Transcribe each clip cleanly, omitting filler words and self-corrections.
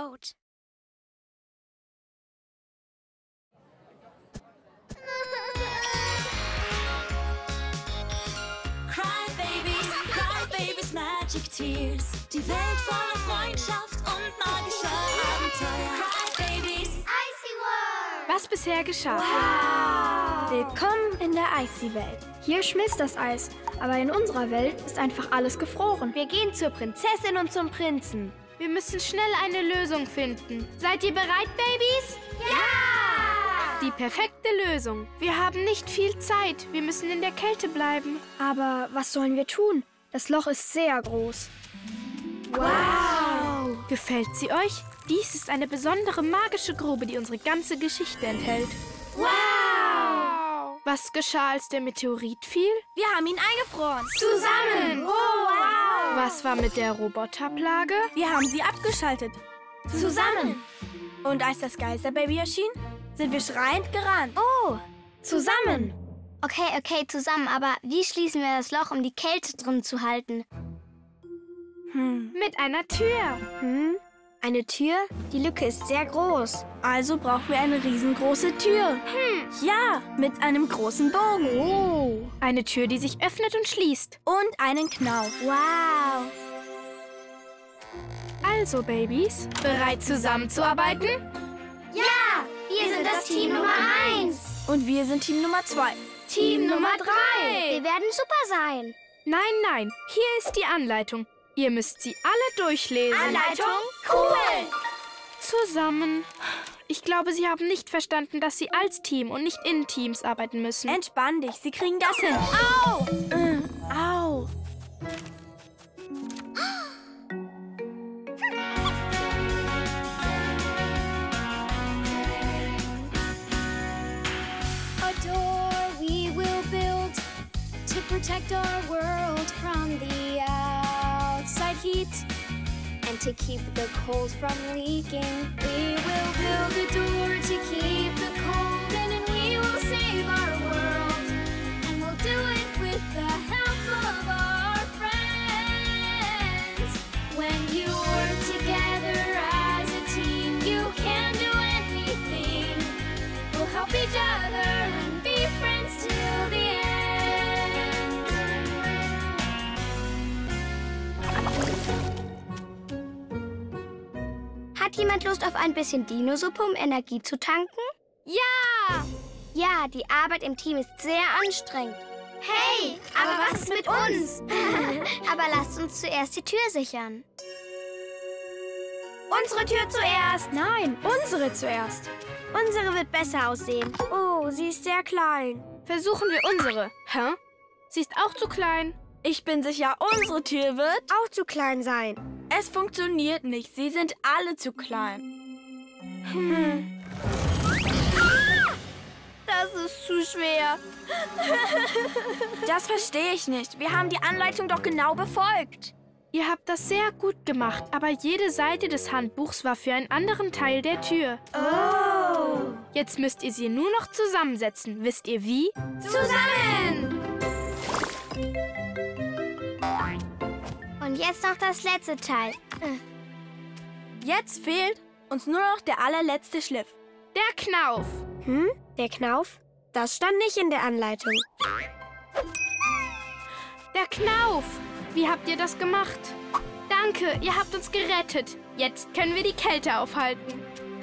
boat. Cry babies, magic tears. Die Welt voller Freundschaft und magischer Abenteuer. Cry babies, Icy World! Was bisher geschah. Wow! Willkommen in der Icy-Welt. Hier schmilzt das Eis, aber in unserer Welt ist einfach alles gefroren. Wir gehen zur Prinzessin und zum Prinzen. Wir müssen schnell eine Lösung finden. Seid ihr bereit, Babys? Ja! Die perfekte Lösung. Wir haben nicht viel Zeit. Wir müssen in der Kälte bleiben. Aber was sollen wir tun? Das Loch ist sehr groß. Wow! Gefällt sie euch? Dies ist eine besondere magische Grube, die unsere ganze Geschichte enthält. Wow! Was geschah, als der Meteorit fiel? Wir haben ihn eingefroren. Zusammen! Oh, wow! Was war mit der Roboterplage? Wir haben sie abgeschaltet. Zusammen! Und als das Geisterbaby erschien, sind wir schreiend gerannt. Oh! Zusammen! Okay, zusammen. Aber wie schließen wir das Loch, um die Kälte drin zu halten? Mit einer Tür. Eine Tür? Die Lücke ist sehr groß. Also brauchen wir eine riesengroße Tür. Ja, mit einem großen Bogen. Oh! Eine Tür, die sich öffnet und schließt. Und einen Knauf. Wow! Also, Babys, bereit zusammenzuarbeiten? Ja! Wir sind das Team Nummer 1. Und wir sind Team Nummer 2. Team Nummer 3. Wir werden super sein. Nein, hier ist die Anleitung. Ihr müsst sie alle durchlesen. Anleitung? Cool! Zusammen. Ich glaube, Sie haben nicht verstanden, dass Sie als Team und nicht in Teams arbeiten müssen. Entspann dich, sie kriegen das hin. Au! Au. A door we will build to protect our world from the outside heat and to keep the cold from leaking. We will build a door to keep the cold in, and we will save our world. And we'll do it with the help of our friends. When you work together as a team, you can do anything. We'll help each other and be friends till the end. Hat jemand Lust auf ein bisschen Dinosuppe, um Energie zu tanken? Ja! Ja, die Arbeit im Team ist sehr anstrengend. Hey, aber was ist mit uns? Aber lasst uns zuerst die Tür sichern. Unsere Tür zuerst. Nein, unsere zuerst. Unsere wird besser aussehen. Oh, sie ist sehr klein. Versuchen wir unsere. Hä? Sie ist auch zu klein. Ich bin sicher, unsere Tür wird... Auch zu klein sein. Es funktioniert nicht. Sie sind alle zu klein. Das ist zu schwer. Das verstehe ich nicht. Wir haben die Anleitung doch genau befolgt. Ihr habt das sehr gut gemacht, aber jede Seite des Handbuchs war für einen anderen Teil der Tür. Oh! Jetzt müsst ihr sie nur noch zusammensetzen. Wisst ihr wie? Zusammen! Und jetzt noch das letzte Teil. Jetzt fehlt uns nur noch der allerletzte Schliff. Der Knauf. Der Knauf? Das stand nicht in der Anleitung. Der Knauf. Wie habt ihr das gemacht? Danke, ihr habt uns gerettet. Jetzt können wir die Kälte aufhalten.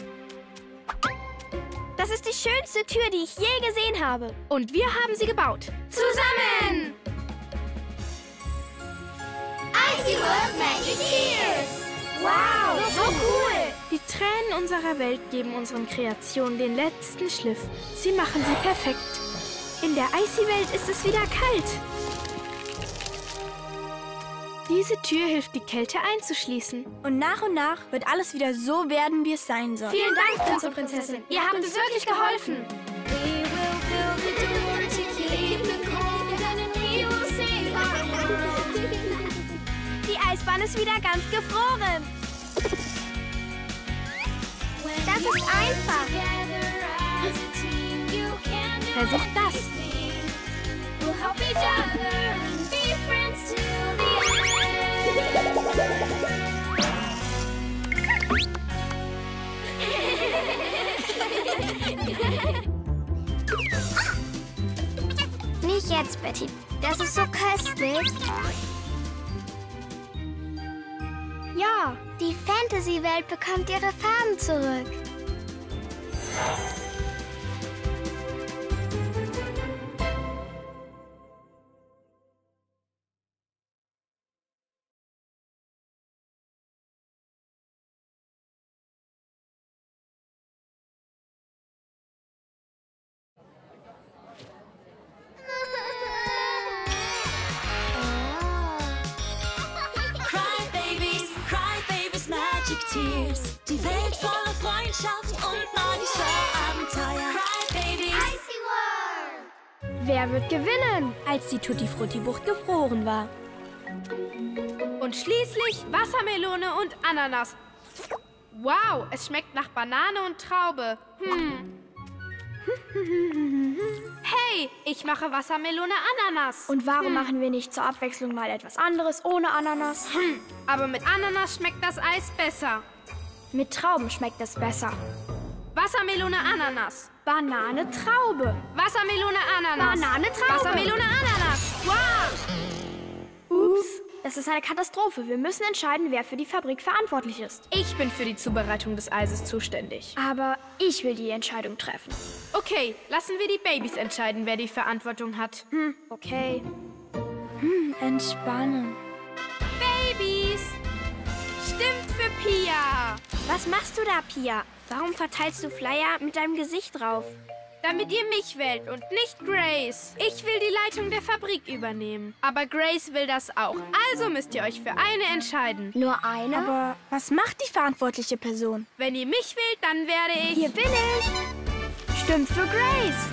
Das ist die schönste Tür, die ich je gesehen habe. Und wir haben sie gebaut. Zusammen! Icy World Magic Tears! Wow, so cool! Die Tränen unserer Welt geben unseren Kreationen den letzten Schliff. Sie machen sie perfekt. In der Icy-Welt ist es wieder kalt. Diese Tür hilft, die Kälte einzuschließen. Und nach wird alles wieder so werden, wie es sein soll. Vielen Dank, Prinz und Prinzessin. Ihr habt uns wirklich geholfen. We will build a door to keep the cold in, and we will save our world. Die Eisbahn ist wieder ganz gefroren. Das ist einfach. Versucht das. We'll help each other and be friends till the end. Betty. Das ist so köstlich. Ja, Die Fantasy-Welt bekommt ihre Farben zurück. Tears. Die Welt voller Freundschaft und magischer Abenteuer. Cry Babies. Icy World. wer wird gewinnen? Als die Tutti Frutti Bucht gefroren war. Und schließlich Wassermelone und Ananas. Wow, es schmeckt nach Banane und Traube. Hey, ich mache Wassermelone Ananas. Und warum machen wir nicht zur Abwechslung mal etwas anderes ohne Ananas? Aber mit Ananas schmeckt das Eis besser. Mit Trauben schmeckt es besser. Wassermelone Ananas. Banane, Traube. Wassermelone Ananas. Banane, Traube. Wassermelone Ananas. Wow! Ups, das ist eine Katastrophe. Wir müssen entscheiden, wer für die Fabrik verantwortlich ist. Ich bin für die Zubereitung des Eises zuständig. Aber ich will die Entscheidung treffen. Okay, lassen wir die Babys entscheiden, wer die Verantwortung hat. Okay. Entspannen. Babys! Stimmt für Pia! Was machst du da, Pia? Warum verteilst du Flyer mit deinem Gesicht drauf? Damit ihr mich wählt und nicht Grace. Ich will die Leitung der Fabrik übernehmen. Aber Grace will das auch. Also müsst ihr euch für eine entscheiden. Nur eine? Aber was macht die verantwortliche Person? Wenn ihr mich wählt, dann werde ich... Hier bin ich. Stimmt für Grace.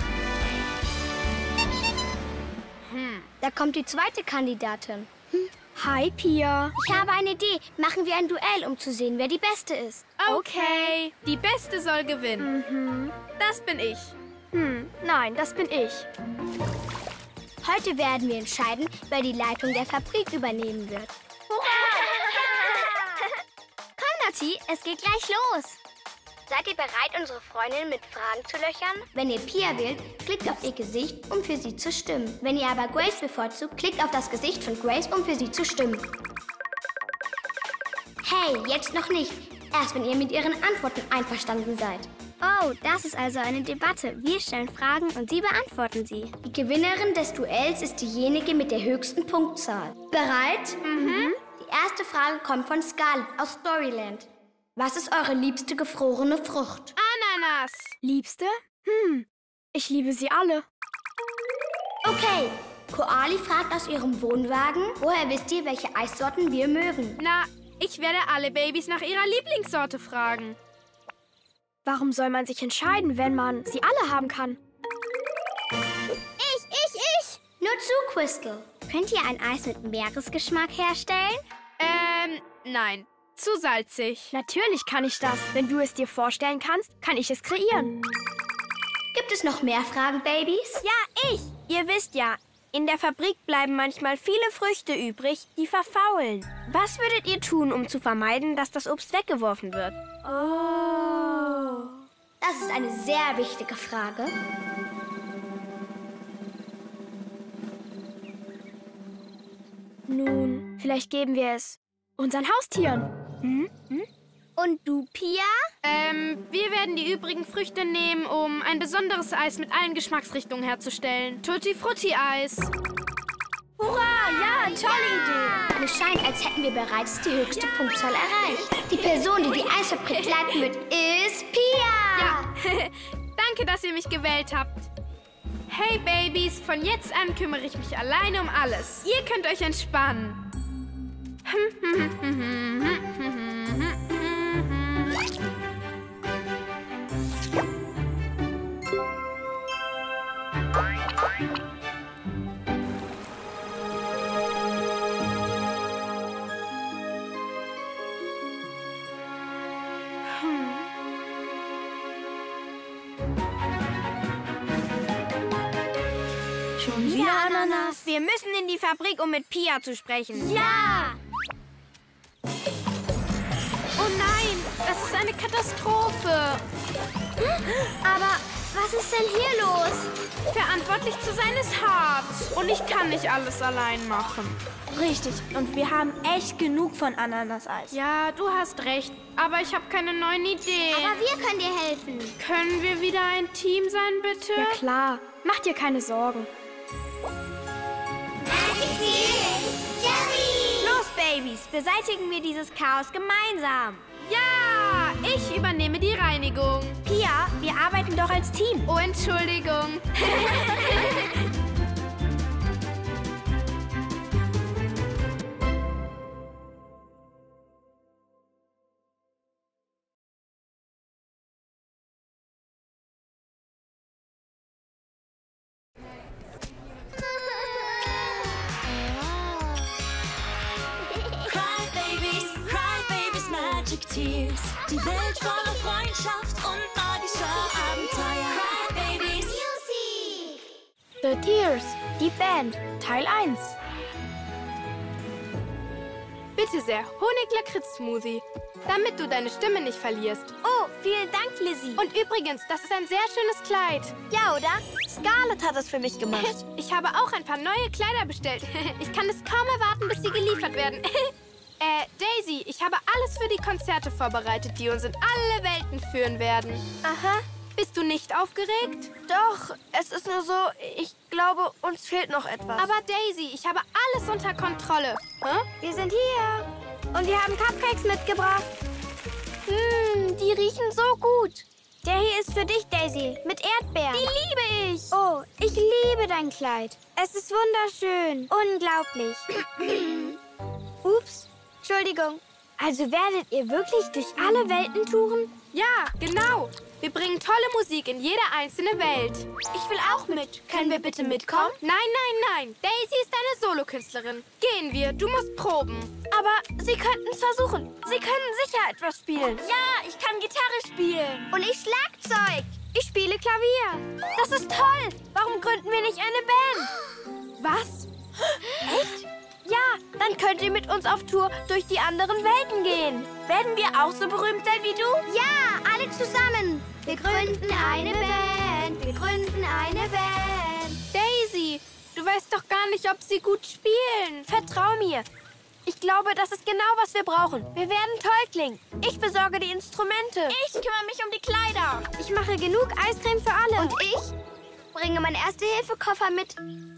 Da kommt die zweite Kandidatin. Hi, Pia. Ich habe eine Idee. Machen wir ein Duell, um zu sehen, wer die Beste ist. Okay. Die Beste soll gewinnen. Das bin ich. Nein, das bin ich. Heute werden wir entscheiden, wer die Leitung der Fabrik übernehmen wird. Komm, Nati, es geht gleich los. Seid ihr bereit, unsere Freundin mit Fragen zu löchern? Wenn ihr Pia wählt, klickt auf ihr Gesicht, um für sie zu stimmen. Wenn ihr aber Grace bevorzugt, klickt auf das Gesicht von Grace, um für sie zu stimmen. Hey, jetzt noch nicht. Erst wenn ihr mit ihren Antworten einverstanden seid. Oh, das ist also eine Debatte. Wir stellen Fragen und Sie beantworten sie. Die Gewinnerin des Duells ist diejenige mit der höchsten Punktzahl. Bereit? Die erste Frage kommt von Scarlett aus Storyland. Was ist eure liebste gefrorene Frucht? Ananas. Liebste? Ich liebe sie alle. Okay. Koali fragt aus ihrem Wohnwagen, woher wisst ihr, welche Eissorten wir mögen? Na, ich werde alle Babys nach ihrer Lieblingssorte fragen. Warum soll man sich entscheiden, wenn man sie alle haben kann? Ich! Nur zu, Crystal. Könnt ihr ein Eis mit Meeresgeschmack herstellen? Nein. Zu salzig. Natürlich kann ich das. Wenn du es dir vorstellen kannst, kann ich es kreieren. Gibt es noch mehr Fragen, Babys? Ja, ich. Ihr wisst ja, in der Fabrik bleiben manchmal viele Früchte übrig, die verfaulen. Was würdet ihr tun, um zu vermeiden, dass das Obst weggeworfen wird? Das ist eine sehr wichtige Frage. Nun, vielleicht geben wir es unseren Haustieren. Und du, Pia? Wir werden die übrigen Früchte nehmen, um ein besonderes Eis mit allen Geschmacksrichtungen herzustellen. Tutti Frutti Eis. Hurra, ja, tolle Idee. Es scheint, als hätten wir bereits die höchste Punktzahl erreicht. Die Person, die die Eisfabrik leiten wird, ist Pia. Ja. Danke, dass ihr mich gewählt habt. Hey, Babys, von jetzt an kümmere ich mich alleine um alles. Ihr könnt euch entspannen. Schon wieder Ananas. Wir müssen in die Fabrik, um mit Pia zu sprechen. Ja! Oh nein, das ist eine Katastrophe. Aber Was ist denn hier los? Verantwortlich zu sein ist hart. Und ich kann nicht alles allein machen. Richtig. Und wir haben echt genug von Ananaseis. Ja, du hast recht. Aber ich habe keine neuen Ideen. Aber wir können dir helfen. Können wir wieder ein Team sein, bitte? Ja klar, mach dir keine Sorgen. Los, Babys, beseitigen wir dieses Chaos gemeinsam. Ja, ich übernehme die Reinigung. Pia, wir arbeiten doch als Team. Oh, Entschuldigung. Tears. Die Welt voller Freundschaft und magischer Abenteuer. Cry Babies Music. The Tears, die Band, Teil 1. Bitte sehr, Honig-Lakritz-Smoothie. Damit du deine Stimme nicht verlierst. Oh, vielen Dank, Lizzie. Und übrigens, das ist ein sehr schönes Kleid. Ja, oder? Scarlett hat es für mich gemacht. Ich habe auch ein paar neue Kleider bestellt. Ich kann es kaum erwarten, bis sie geliefert werden. Daisy, ich habe alles für die Konzerte vorbereitet, die uns in alle Welten führen werden. Aha. Bist du nicht aufgeregt? Doch, es ist nur so, ich glaube, uns fehlt noch etwas. Aber Daisy, ich habe alles unter Kontrolle. Hä? wir sind hier. Und wir haben Cupcakes mitgebracht. Die riechen so gut. Der hier ist für dich, Daisy, mit Erdbeeren. Die liebe ich. Oh, ich liebe dein Kleid. Es ist wunderschön. Unglaublich. Ups, Entschuldigung. Also werdet ihr wirklich durch alle Welten touren? Ja, genau. Wir bringen tolle Musik in jede einzelne Welt. Ich will auch mit. Können wir bitte mitkommen? Nein, nein, nein. Daisy ist eine Solokünstlerin. Gehen wir, du musst proben. Aber Sie könnten es versuchen. Sie können sicher etwas spielen. Ja, ich kann Gitarre spielen. Und ich Schlagzeug. Ich spiele Klavier. Das ist toll. Warum gründen wir nicht eine Band? Was? Echt? Ja, dann könnt ihr mit uns auf Tour durch die anderen Welten gehen. Werden wir auch so berühmt sein wie du? Ja, alle zusammen. Wir gründen eine Band. Wir gründen eine Band. Daisy, du weißt doch gar nicht, ob sie gut spielen. Vertrau mir. Ich glaube, das ist genau, was wir brauchen. Wir werden toll klingen. Ich besorge die Instrumente. Ich kümmere mich um die Kleider. Ich mache genug Eiscreme für alle. Und ich bringe meinen Erste-Hilfe-Koffer mit.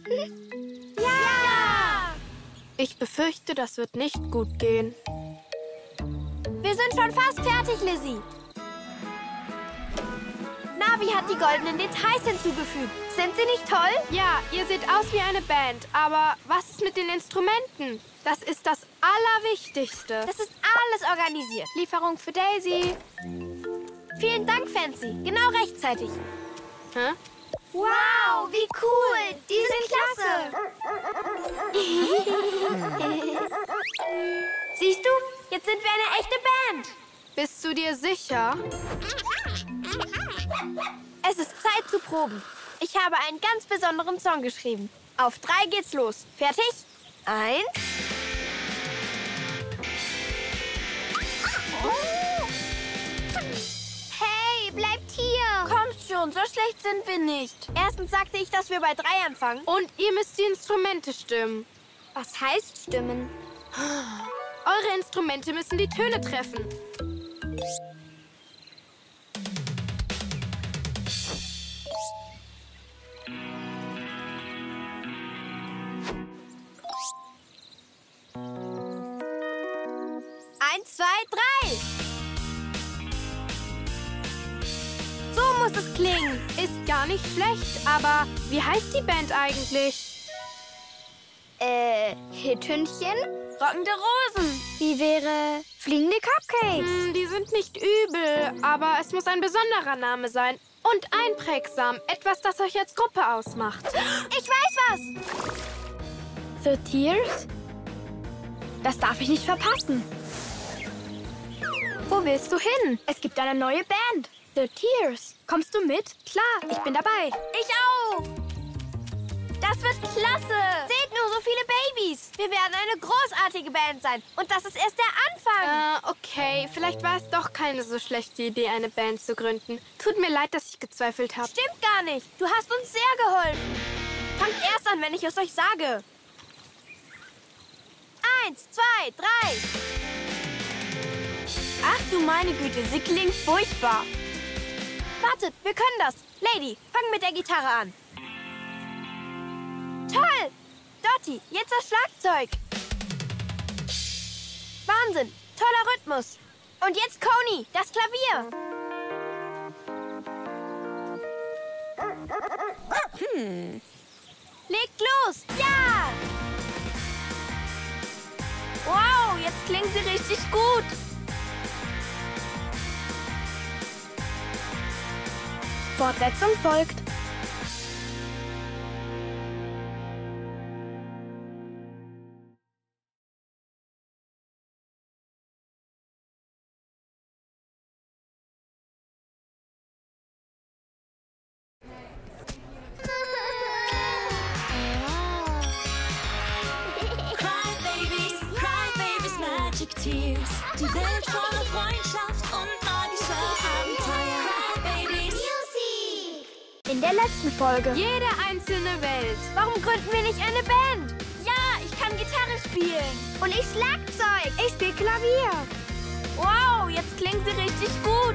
Ja! Ich befürchte, das wird nicht gut gehen. Wir sind schon fast fertig, Lizzie. Navi hat die goldenen Details hinzugefügt. Sind sie nicht toll? Ja, ihr seht aus wie eine Band, aber was ist mit den Instrumenten? Das ist das Allerwichtigste. Das ist alles organisiert. Lieferung für Daisy. Vielen Dank, Fancy. Genau rechtzeitig. Hä? Wow, wie cool. Die sind klasse. Siehst du? Jetzt sind wir eine echte Band. Bist du dir sicher? Es ist Zeit zu proben. Ich habe einen ganz besonderen Song geschrieben. Auf 3 geht's los. Fertig? 1. Hey, bleibt hier. Kommt schon, so schlecht sind wir nicht. Erstens sagte ich, dass wir bei 3 anfangen. Und ihr müsst die Instrumente stimmen. Was heißt stimmen? Eure Instrumente müssen die Töne treffen. Eins, 2, 3. So muss es klingen. Ist gar nicht schlecht, aber wie heißt die Band eigentlich? Hüttenchen? Rockende Rosen. Wie wäre fliegende Cupcakes? Die sind nicht übel, aber es muss ein besonderer Name sein. Und einprägsam. Etwas, das euch als Gruppe ausmacht. Ich weiß was. The Tears? Das darf ich nicht verpassen. Wo willst du hin? Es gibt eine neue Band. The Tears. Kommst du mit? Klar, ich bin dabei. Ich auch. Das wird klasse. Seht nur, so viele Babys. Wir werden eine großartige Band sein. Und das ist erst der Anfang. Okay, vielleicht war es doch keine so schlechte Idee, eine Band zu gründen. Tut mir leid, dass ich gezweifelt habe. Stimmt gar nicht. Du hast uns sehr geholfen. Fangt erst an, wenn ich es euch sage. 1, 2, 3. Ach du meine Güte, sie klingt furchtbar. Wartet, wir können das. Lady, fang mit der Gitarre an. Toll! Dottie, jetzt das Schlagzeug. Wahnsinn, toller Rhythmus. Und jetzt Coney, das Klavier. Legt los, ja! Wow, jetzt klingt sie richtig gut. Fortsetzung folgt. Tears. Die Welt voller Freundschaft und magischer Abenteuer. Babies. Music! In der letzten Folge. Jede einzelne Welt. Warum gründen wir nicht eine Band? Ja, ich kann Gitarre spielen. Und ich Schlagzeug. Ich spiele Klavier. Wow, jetzt klingt sie richtig gut.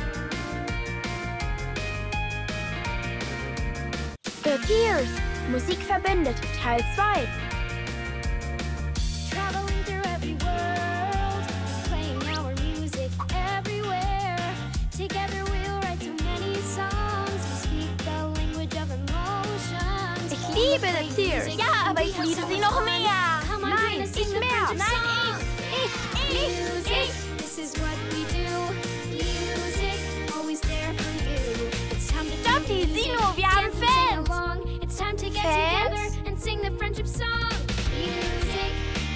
The Tears. Musik verbindet. Teil 2. Traveling through every world, playing our music everywhere. Together we'll write so many songs. We speak the language of emotions. Ich liebe The Tears. Ja, aber ich liebe sie noch mehr. Nein, ich mehr. Nein, ich. This is what we do. Music, always there for you. It's time to Dottie, Sino, wir haben Fans. It's time to get Fans? together and sing the friendship song. Music.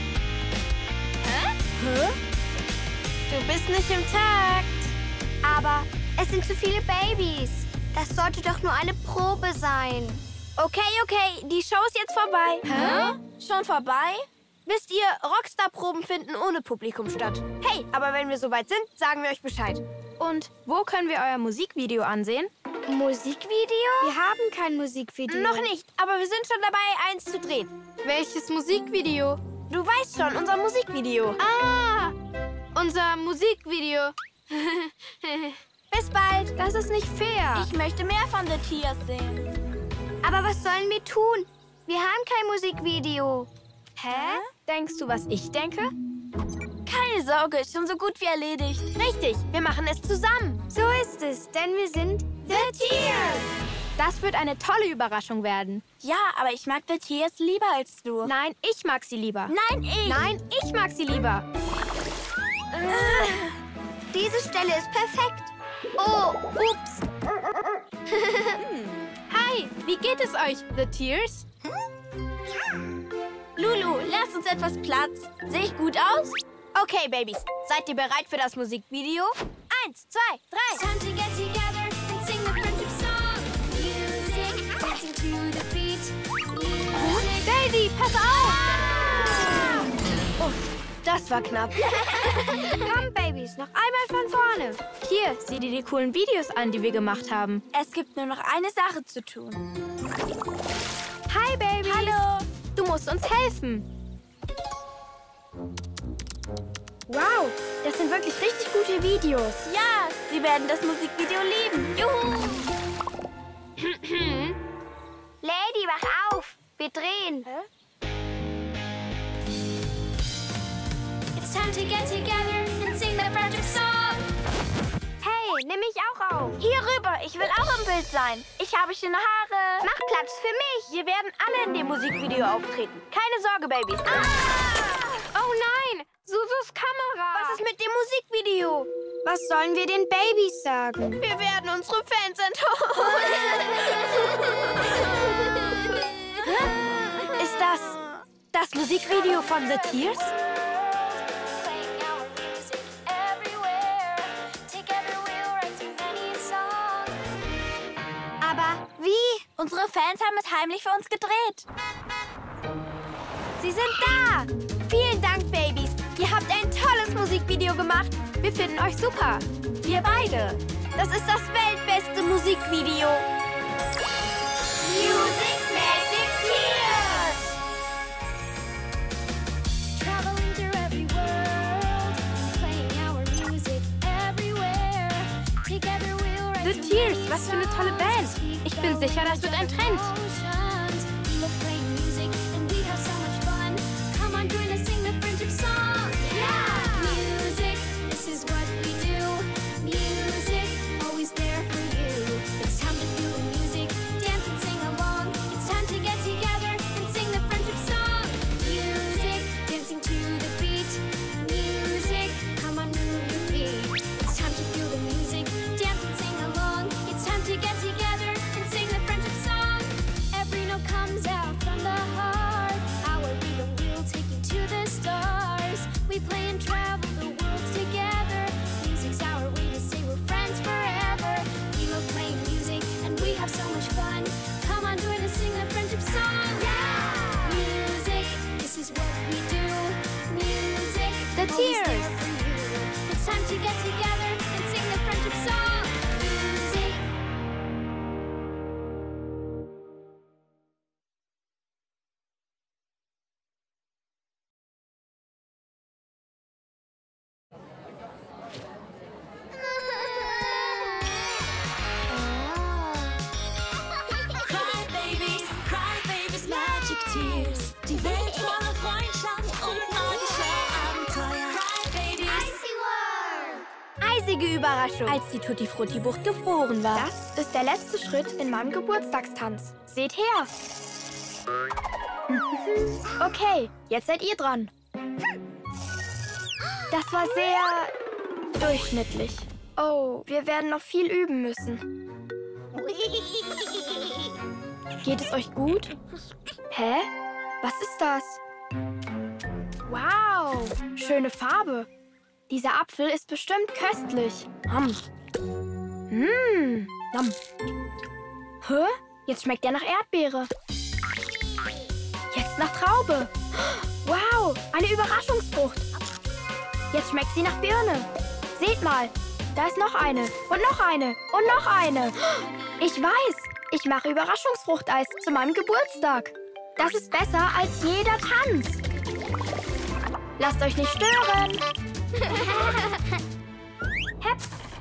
Du bist nicht im Takt. Aber es sind zu viele Babys. Das sollte doch nur eine Probe sein. Okay, die Show ist jetzt vorbei. Schon vorbei? Wisst ihr, Rockstar-Proben finden ohne Publikum statt. Hey, aber wenn wir soweit sind, sagen wir euch Bescheid. Und wo können wir euer Musikvideo ansehen? Musikvideo? Wir haben kein Musikvideo. Noch nicht, aber wir sind schon dabei, eins zu drehen. Welches Musikvideo? Du weißt schon, unser Musikvideo. Ah, unser Musikvideo. Bis bald. Das ist nicht fair. Ich möchte mehr von The Tears sehen. Aber was sollen wir tun? Wir haben kein Musikvideo. Hä? Denkst du, was ich denke? Keine Sorge, ist schon so gut wie erledigt. Richtig, wir machen es zusammen. So ist es, denn wir sind The Tears. Das wird eine tolle Überraschung werden. Ja, aber ich mag The Tears lieber als du. Nein, ich mag sie lieber. Nein, ich. Nein, ich mag sie lieber. Diese Stelle ist perfekt. Oh, ups. Hi, wie geht es euch, The Tears? Lulu, lass uns etwas Platz. Sehe ich gut aus? Okay, Babys, seid ihr bereit für das Musikvideo? 1, 2, 3. It's time to get together and sing the friendship song. Music, dancing to the beat. Music. Daisy, pass auf! Oh, das war knapp. Komm, Babys, noch einmal von vorne. Hier, sieh dir die coolen Videos an, die wir gemacht haben. Es gibt nur noch eine Sache zu tun. Hi, Baby. Hallo. Du musst uns helfen. Wow, das sind wirklich richtig gute Videos. Ja, Sie werden das Musikvideo lieben. Juhu! Lady, wach auf. Wir drehen. It's time to get together and sing the friendship song. Hey, nimm mich auch auf. Hier rüber, ich will auch im Bild sein. Ich habe schöne Haare. Mach Platz für mich. Wir werden alle in dem Musikvideo auftreten. Keine Sorge, Babys. Oh nein, Susus Kamera. Was ist mit dem Musikvideo? Was sollen wir den Babys sagen? Wir werden unsere Fans enttäuschen. Ist das Musikvideo von The Tears? Playing our music everywhere. Together we'll write so many songs. Aber wie? Unsere Fans haben es heimlich für uns gedreht. Sie sind da! Vielen Dank, Babys. Ihr habt ein tolles Musikvideo gemacht. Wir finden euch super. Wir beide. Das ist das weltbeste Musikvideo. Music Magic Tears! Traveling through every world, playing our music everywhere. Together we'll rise The to Tears, many was für eine tolle Band. Ich bin sicher, das wird ein Trend. oceans. We love playing music and we have so much fun. Come on, join us, sing the friendship song. Yeah! Music, this is what we do. Music, always there for you. It's time to feel the music, dance and sing along. It's time to get together and sing the friendship song. Music, dancing to the beat. Music, come on, move your feet. It's time to feel the music, dance and sing along. It's time to get together and sing the friendship song. Every note comes out from the heart. Our rhythm will take you to the stars. We play and travel the worlds together. Music's our way to say we're friends forever. We love playing music and we have so much fun. Come on, join us, sing the friendship song. Yeah! Music, this is what we do. Music, The always Tears. there for you. It's time to get together and sing the friendship song. Music. Cry Babies Magic Tears. Die Welt voller Freundschaft und magischer Abenteuer. Cry Babies. Eisige Überraschung. Als die Tutti Frutti Bucht gefroren war. Das ist der letzte Schritt in meinem Geburtstagstanz. Seht her. Okay, jetzt seid ihr dran. Das war sehr durchschnittlich. Oh, wir werden noch viel üben müssen. Geht es euch gut? Hä? Was ist das? Wow, schöne Farbe. Dieser Apfel ist bestimmt köstlich. Nom. Hä? Jetzt schmeckt er nach Erdbeere. Jetzt nach Traube. Wow, eine Überraschungsfrucht. Jetzt schmeckt sie nach Birne. Seht mal, da ist noch eine und noch eine und noch eine. Ich weiß, ich mache Überraschungsfruchteis zu meinem Geburtstag. Das ist besser als jeder Tanz. Lasst euch nicht stören. Hepp.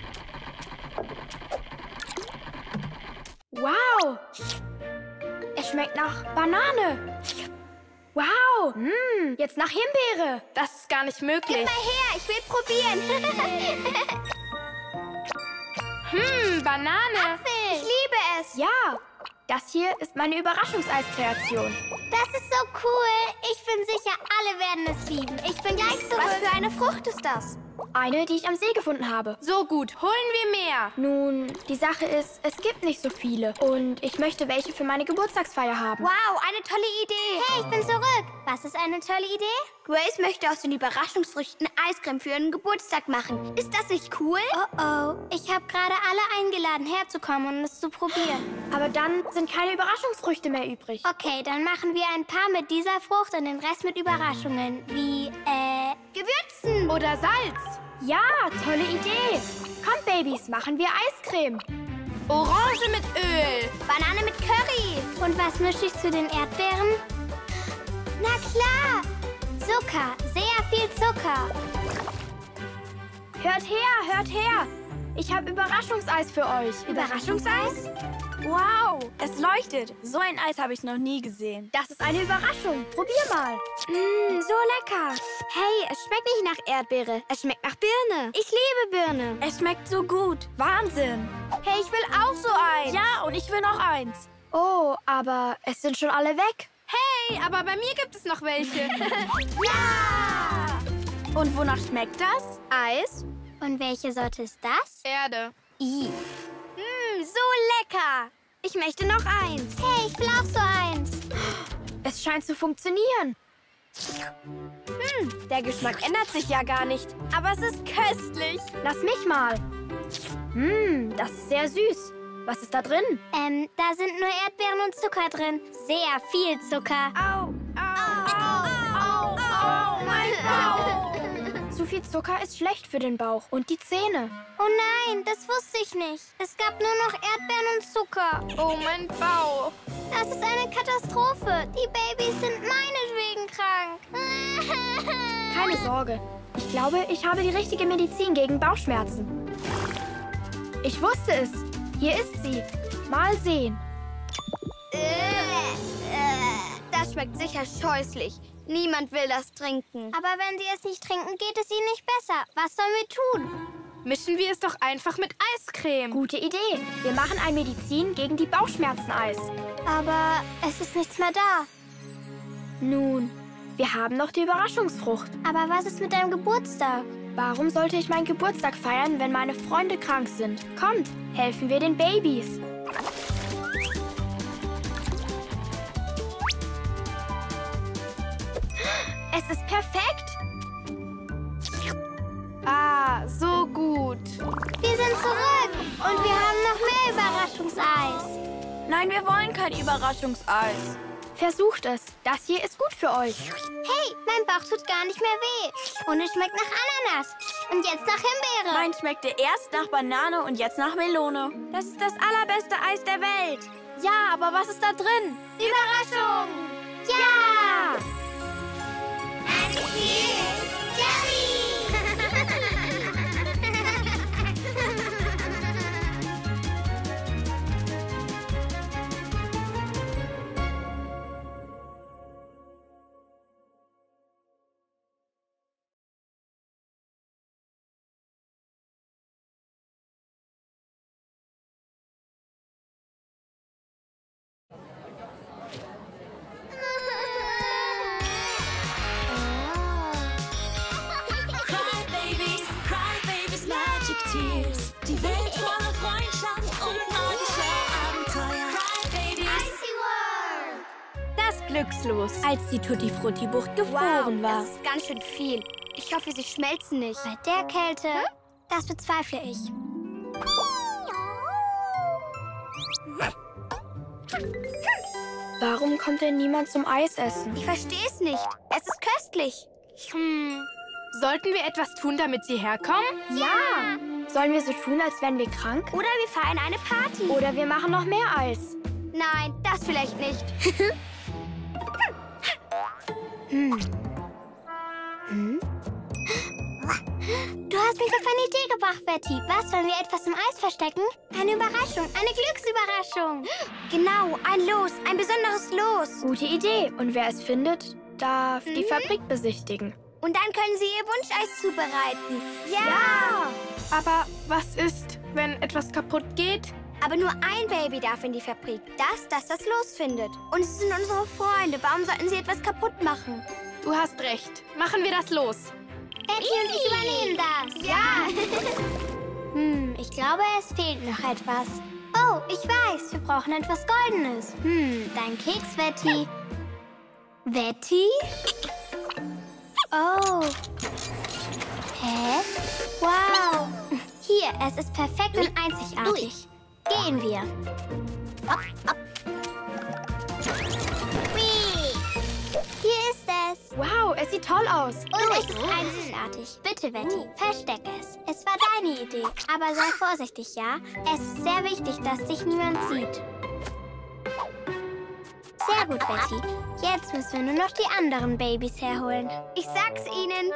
Wow. Es schmeckt nach Banane. Wow. Jetzt nach Himbeere. Das ist gar nicht möglich. Mal her, ich will probieren. Banane. Ich liebe es. Ja, das hier ist meine Überraschungseiskreation. Das ist so cool. Ich bin sicher, alle werden es lieben. Ich bin gleich zurück. Was für eine Frucht ist das? Eine, die ich am See gefunden habe. So gut, holen wir mehr. Nun, die Sache ist, es gibt nicht so viele. Und ich möchte welche für meine Geburtstagsfeier haben. Wow, eine tolle Idee. Hey, ich bin zurück. Was ist eine tolle Idee? Grace möchte aus den Überraschungsfrüchten Eiscreme für ihren Geburtstag machen. Ist das nicht cool? Oh, ich habe gerade alle eingeladen, herzukommen und es zu probieren. Aber dann sind keine Überraschungsfrüchte mehr übrig. Okay, dann machen wir ein paar mit dieser Frucht und den Rest mit Überraschungen. Wie, Gewürzen. Oder Salz. Ja, tolle Idee. Kommt, Babys, machen wir Eiscreme. Orange mit Öl. Banane mit Curry. Und was mische ich zu den Erdbeeren? Na klar. Zucker. Sehr viel Zucker. Hört her, hört her. Ich habe Überraschungseis für euch. Überraschungseis? Wow, es leuchtet. So ein Eis habe ich noch nie gesehen. Das ist eine Überraschung. Probier mal. So lecker. Hey, es schmeckt nicht nach Erdbeere. Es schmeckt nach Birne. Ich liebe Birne. Es schmeckt so gut. Wahnsinn. Hey, ich will auch so eins. Ja, und ich will noch eins. Oh, aber es sind schon alle weg. Hey, aber bei mir gibt es noch welche. Und wonach schmeckt das? Eis. Und welche Sorte ist das? Erde. So lecker. Ich möchte noch eins. Hey, ich will auch so eins. Es scheint zu funktionieren. Der Geschmack ändert sich ja gar nicht. Aber es ist köstlich. Lass mich mal. Das ist sehr süß. Was ist da drin? Da sind nur Erdbeeren und Zucker drin. Sehr viel Zucker. Au, au, au. Zu viel Zucker ist schlecht für den Bauch und die Zähne. Oh nein, das wusste ich nicht. Es gab nur noch Erdbeeren und Zucker. Oh, mein Bauch. Das ist eine Katastrophe. Die Babys sind meinetwegen krank. Keine Sorge. Ich glaube, ich habe die richtige Medizin gegen Bauchschmerzen. Ich wusste es. Hier ist sie. Mal sehen. Das schmeckt sicher scheußlich. Niemand will das trinken. Aber wenn sie es nicht trinken, geht es ihnen nicht besser. Was sollen wir tun? Mischen wir es doch einfach mit Eiscreme. Gute Idee. Wir machen ein Medizin gegen die Bauchschmerzen-Eis. Aber es ist nichts mehr da. Nun, wir haben noch die Überraschungsfrucht. Aber was ist mit deinem Geburtstag? Warum sollte ich meinen Geburtstag feiern, wenn meine Freunde krank sind? Kommt, helfen wir den Babys. Es ist perfekt. Ah, so gut. Wir sind zurück und wir haben noch mehr Überraschungseis. Nein, wir wollen kein Überraschungseis. Versucht es. Das hier ist gut für euch. Hey, mein Bauch tut gar nicht mehr weh. Und es schmeckt nach Ananas. Und jetzt nach Himbeere. Meins schmeckte erst nach Banane und jetzt nach Melone. Das ist das allerbeste Eis der Welt. Ja, aber was ist da drin? Überraschung! Ja! Ein Jelly! Cry Babies Magic Tears. Die Welt voller Freundschaft und magische Abenteuer. Cry Babies. Icy World! Das Glückslos, als die Tutti-Frutti-Bucht gefroren war. Das ist ganz schön viel. Ich hoffe, sie schmelzen nicht. Bei der Kälte, das bezweifle ich. Warum kommt denn niemand zum Eisessen? Ich verstehe es nicht. Es ist köstlich. Sollten wir etwas tun, damit sie herkommen? Ja! Sollen wir so tun, als wären wir krank? Oder wir feiern eine Party. Oder wir machen noch mehr Eis. Nein, das vielleicht nicht. Du hast mich auf eine Idee gebracht, Betty. Was, wenn wir etwas im Eis verstecken? Eine Überraschung, eine Glücksüberraschung. Genau, ein Los, ein besonderes Los. Gute Idee. Und wer es findet, darf die Fabrik besichtigen. Und dann können sie ihr Wunscheis zubereiten. Ja! Aber was ist, wenn etwas kaputt geht? Aber nur ein Baby darf in die Fabrik. Das Los findet. Und sie sind unsere Freunde. Warum sollten sie etwas kaputt machen? Du hast recht. Machen wir das los. Betty und ich übernehmen das. Ja. Ich glaube, es fehlt noch etwas. Oh, ich weiß. Wir brauchen etwas Goldenes. Dein Keks, Betty. Betty? Oh. Hä? Wow. Hier, es ist perfekt und einzigartig. Gehen wir. Hier ist es. Wow, es sieht toll aus. Und es ist einzigartig. Bitte, Betty, versteck es. Es war deine Idee. Aber sei vorsichtig, ja? Es ist sehr wichtig, dass dich niemand sieht. Sehr gut, Betty. Jetzt müssen wir nur noch die anderen Babys herholen. Ich sag's ihnen.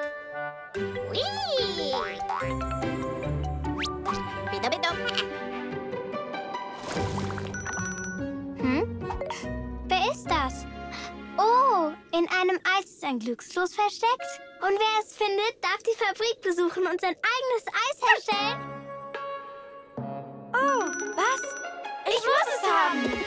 Wer ist das? Oh, in einem Eis ist ein Glückslos versteckt. Und wer es findet, darf die Fabrik besuchen und sein eigenes Eis herstellen. Oh, was? Ich muss es haben.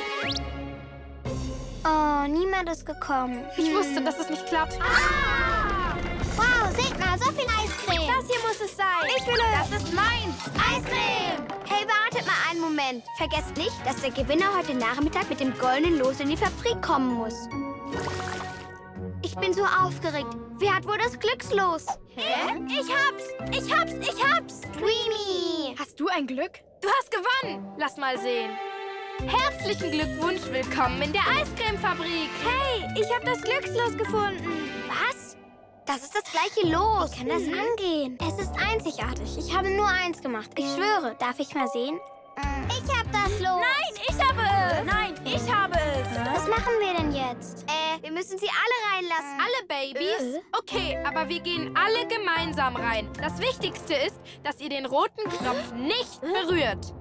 Oh, niemand ist gekommen. Ich wusste, dass es nicht klappt. Wow, seht mal, so viel Eiscreme. Das hier muss es sein. Ich will es. Das ist meins. Eiscreme. Hey, wartet mal einen Moment. Vergesst nicht, dass der Gewinner heute Nachmittag mit dem goldenen Los in die Fabrik kommen muss. Ich bin so aufgeregt. Wer hat wohl das Glückslos? Hä? Ich hab's. Dreamy. Hast du ein Glück? Du hast gewonnen. Lass mal sehen. Herzlichen Glückwunsch. Willkommen in der Eiscremefabrik. Hey, ich habe das Glückslos gefunden. Was? Das ist das gleiche Los. Wie kann das angehen? Es ist einzigartig. Ich habe nur eins gemacht. Ich schwöre. Darf ich mal sehen? Ich hab das Los. Nein, ich habe es. Nein, ich habe es. Was machen wir denn jetzt? Wir müssen sie alle reinlassen. Alle Babys? Okay, aber wir gehen alle gemeinsam rein. Das Wichtigste ist, dass ihr den roten Knopf nicht berührt.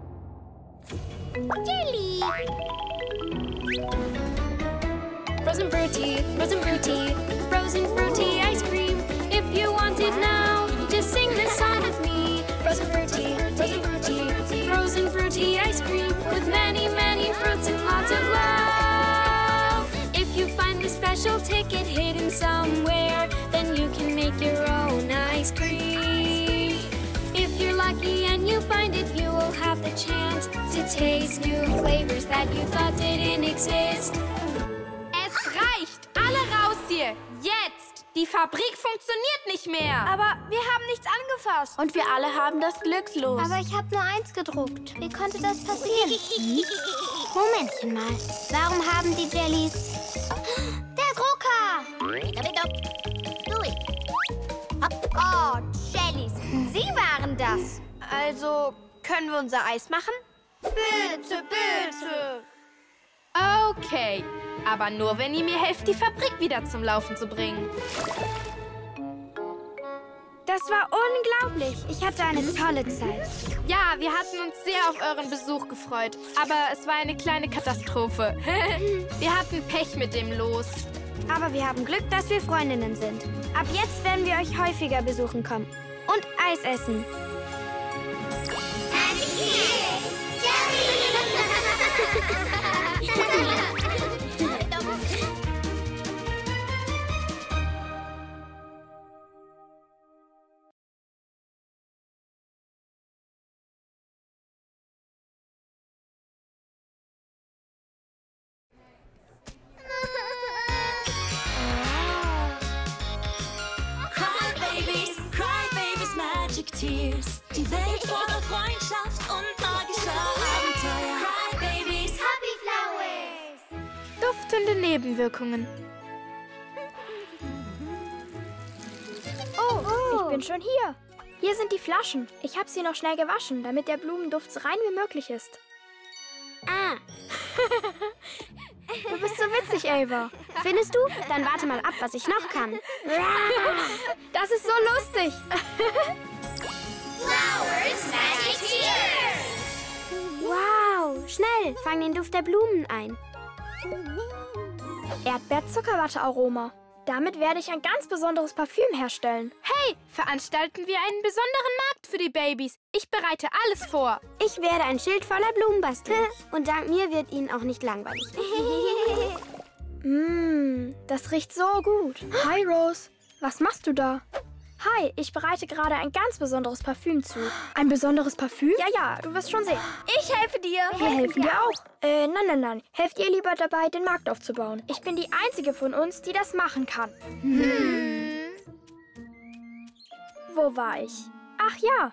Jelly. Frozen fruity, frozen fruity ice cream. If you want it now, just sing this song with me. Frozen fruity ice cream with many, many fruits and lots of love. If you find the special ticket hidden somewhere, then you can make your own ice cream. If you're lucky and you find it, you will have the chance to taste new flavors that you thought didn't exist. Es reicht! Alle raus hier! Jetzt! Die Fabrik funktioniert nicht mehr! Aber wir haben nichts angefasst. Und wir alle haben das Glückslos. Aber ich habe nur eins gedruckt. Wie konnte das passieren? Momentchen mal. Warum haben die Jellies... Der Drucker! Oh, Jellies. Sie waren das. Also, können wir unser Eis machen? Bitte, bitte. Okay, aber nur, wenn ihr mir helft, die Fabrik wieder zum Laufen zu bringen. Das war unglaublich. Ich hatte eine tolle Zeit. Ja, wir hatten uns sehr auf euren Besuch gefreut, aber es war eine kleine Katastrophe. Wir hatten Pech mit dem Los. Aber wir haben Glück, dass wir Freundinnen sind. Ab jetzt werden wir euch häufiger besuchen kommen. Und Eis essen. Cry-Babies, Magic Tears. Die Welt voller Freundschaft und magischer Abenteuer. Cry-Babies, Happy Flowers. Duftende Nebenwirkungen. Oh, ich bin schon hier. Hier sind die Flaschen. Ich habe sie noch schnell gewaschen, damit der Blumenduft so rein wie möglich ist. Ah. Du bist so witzig, Ava. Findest du? Dann warte mal ab, was ich noch kann. Das ist so lustig. Flowers, Magic Tears. Wow, schnell, fang den Duft der Blumen ein. Erdbeerzuckerwatte-Aroma. Damit werde ich ein ganz besonderes Parfüm herstellen. Hey, veranstalten wir einen besonderen Markt für die Babys. Ich bereite alles vor. Ich werde ein Schild voller Blumen basteln. Und dank mir wird ihnen auch nicht langweilig. Das riecht so gut. Hi, Rose. Was machst du da? Hi, ich bereite gerade ein ganz besonderes Parfüm zu. Ein besonderes Parfüm? Ja, du wirst schon sehen. Ich helfe dir. Wir helfen dir auch. Nein. Helft ihr lieber dabei, den Markt aufzubauen. Ich bin die einzige von uns, die das machen kann. Wo war ich? Ach ja.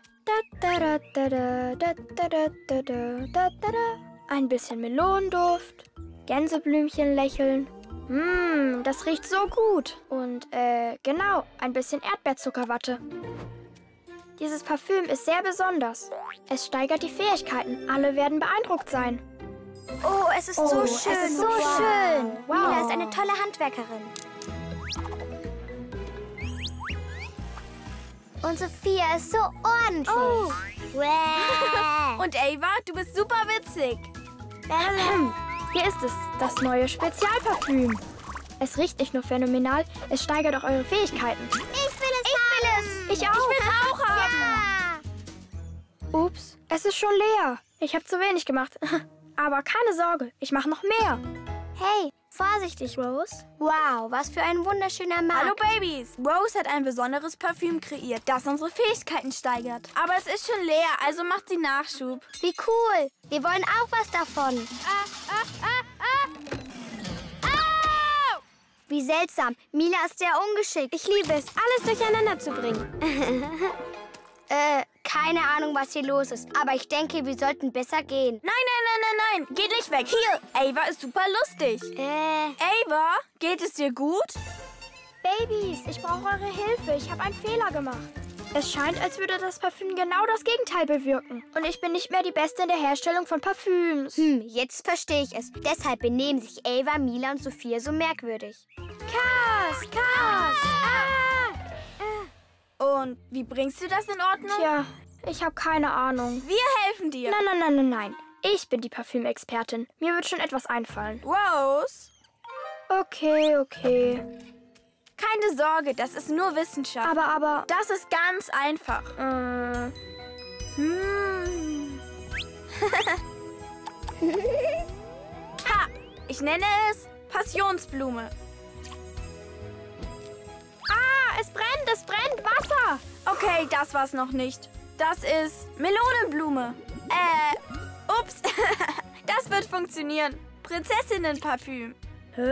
Ein bisschen Melonenduft. Gänseblümchen lächeln. Das riecht so gut. Und, genau, ein bisschen Erdbeerzuckerwatte. Dieses Parfüm ist sehr besonders. Es steigert die Fähigkeiten. Alle werden beeindruckt sein. Oh, es ist so schön. es ist so schön. Wow. Mila ist eine tolle Handwerkerin. Und Sophia ist so ordentlich. Oh. Und Ava, du bist super witzig. Hier ist es, das neue Spezialparfüm. Es riecht nicht nur phänomenal, es steigert auch eure Fähigkeiten. Ich will es. Ich auch. Ich will es auch haben. Ja. Ups, es ist schon leer. Ich habe zu wenig gemacht. Aber keine Sorge, ich mache noch mehr. Hey, vorsichtig, Rose. Wow, was für ein wunderschöner Markt. Hallo Babys. Rose hat ein besonderes Parfüm kreiert, das unsere Fähigkeiten steigert. Aber es ist schon leer, also macht sie Nachschub. Wie cool. Wir wollen auch was davon. Wie seltsam. Mila ist sehr ungeschickt. Ich liebe es, alles durcheinander zu bringen. Keine Ahnung, was hier los ist. Aber ich denke, wir sollten besser gehen. Nein. Geht nicht weg. Hier, Ava ist super lustig. Ava, geht es dir gut? Babys, ich brauche eure Hilfe. Ich habe einen Fehler gemacht. Es scheint, als würde das Parfüm genau das Gegenteil bewirken. Und ich bin nicht mehr die Beste in der Herstellung von Parfüms. Jetzt verstehe ich es. Deshalb benehmen sich Ava, Mila und Sophia so merkwürdig. Chaos! Und wie bringst du das in Ordnung? Tja, ich habe keine Ahnung. Wir helfen dir. Nein. Ich bin die Parfümexpertin. Mir wird schon etwas einfallen. Rose? Okay. Keine Sorge, das ist nur Wissenschaft. Aber... Das ist ganz einfach. Ha! Ich nenne es Passionsblume. Es brennt, Wasser! Okay, das war's noch nicht. Das ist Melonenblume. Ups. Das wird funktionieren. Prinzessinnenparfüm. Hä?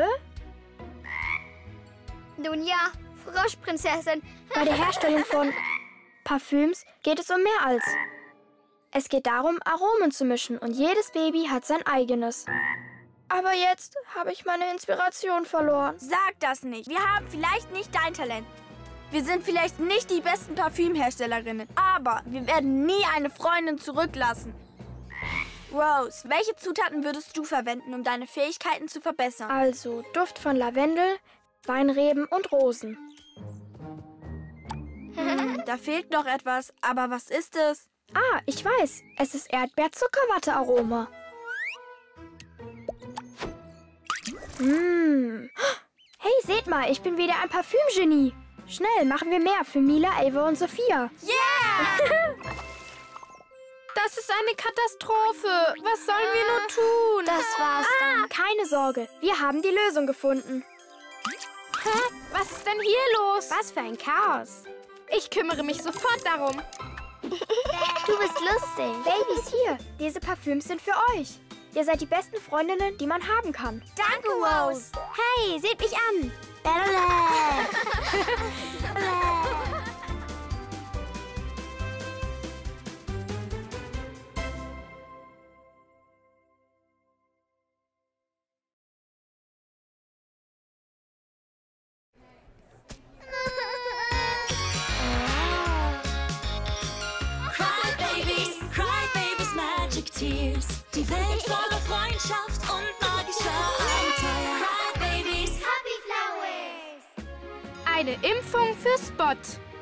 Nun ja, Froschprinzessin. Bei der Herstellung von Parfüms geht es um mehr als. Es geht darum, Aromen zu mischen und jedes Baby hat sein eigenes. Aber jetzt habe ich meine Inspiration verloren. Sag das nicht. Wir haben vielleicht nicht dein Talent. Wir sind vielleicht nicht die besten Parfümherstellerinnen, aber wir werden nie eine Freundin zurücklassen. Rose, welche Zutaten würdest du verwenden, um deine Fähigkeiten zu verbessern? Also Duft von Lavendel, Weinreben und Rosen. Da fehlt noch etwas, aber was ist es? Ah, ich weiß. Es ist Erdbeer-Zuckerwatte-Aroma. Hey, seht mal, ich bin wieder ein Parfümgenie. Schnell, machen wir mehr für Mila, Ava und Sophia. Das ist eine Katastrophe. Was sollen wir nur tun? Das war's dann. Keine Sorge, wir haben die Lösung gefunden. Hä? Was ist denn hier los? Was für ein Chaos. Ich kümmere mich sofort darum. Du bist lustig. Babys, hier, diese Parfüms sind für euch. Ihr seid die besten Freundinnen, die man haben kann. Danke, Rose. Hey, seht mich an. Cry Babies Magic Tears. Die Welt voller Freundschaft und magischer Abenteuer. Cry Babies. Happy Flowers. Eine Impfung für Spot.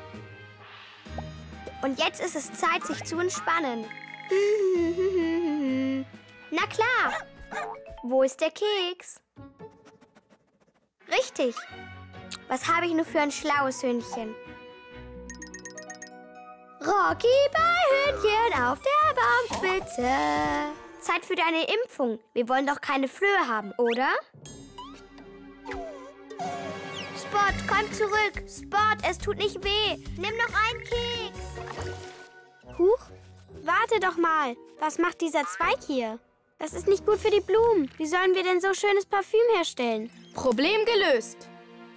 Und jetzt ist es Zeit, sich zu entspannen. Na klar. Wo ist der Keks? Richtig. Was habe ich nur für ein schlaues Hündchen? Rocky bei Hündchen auf der Baumspitze. Zeit für deine Impfung. Wir wollen doch keine Flöhe haben, oder? Spot, komm zurück. Spot, es tut nicht weh. Nimm noch einen Keks. Huch, warte doch mal. Was macht dieser Zweig hier? Das ist nicht gut für die Blumen. Wie sollen wir denn so schönes Parfüm herstellen? Problem gelöst.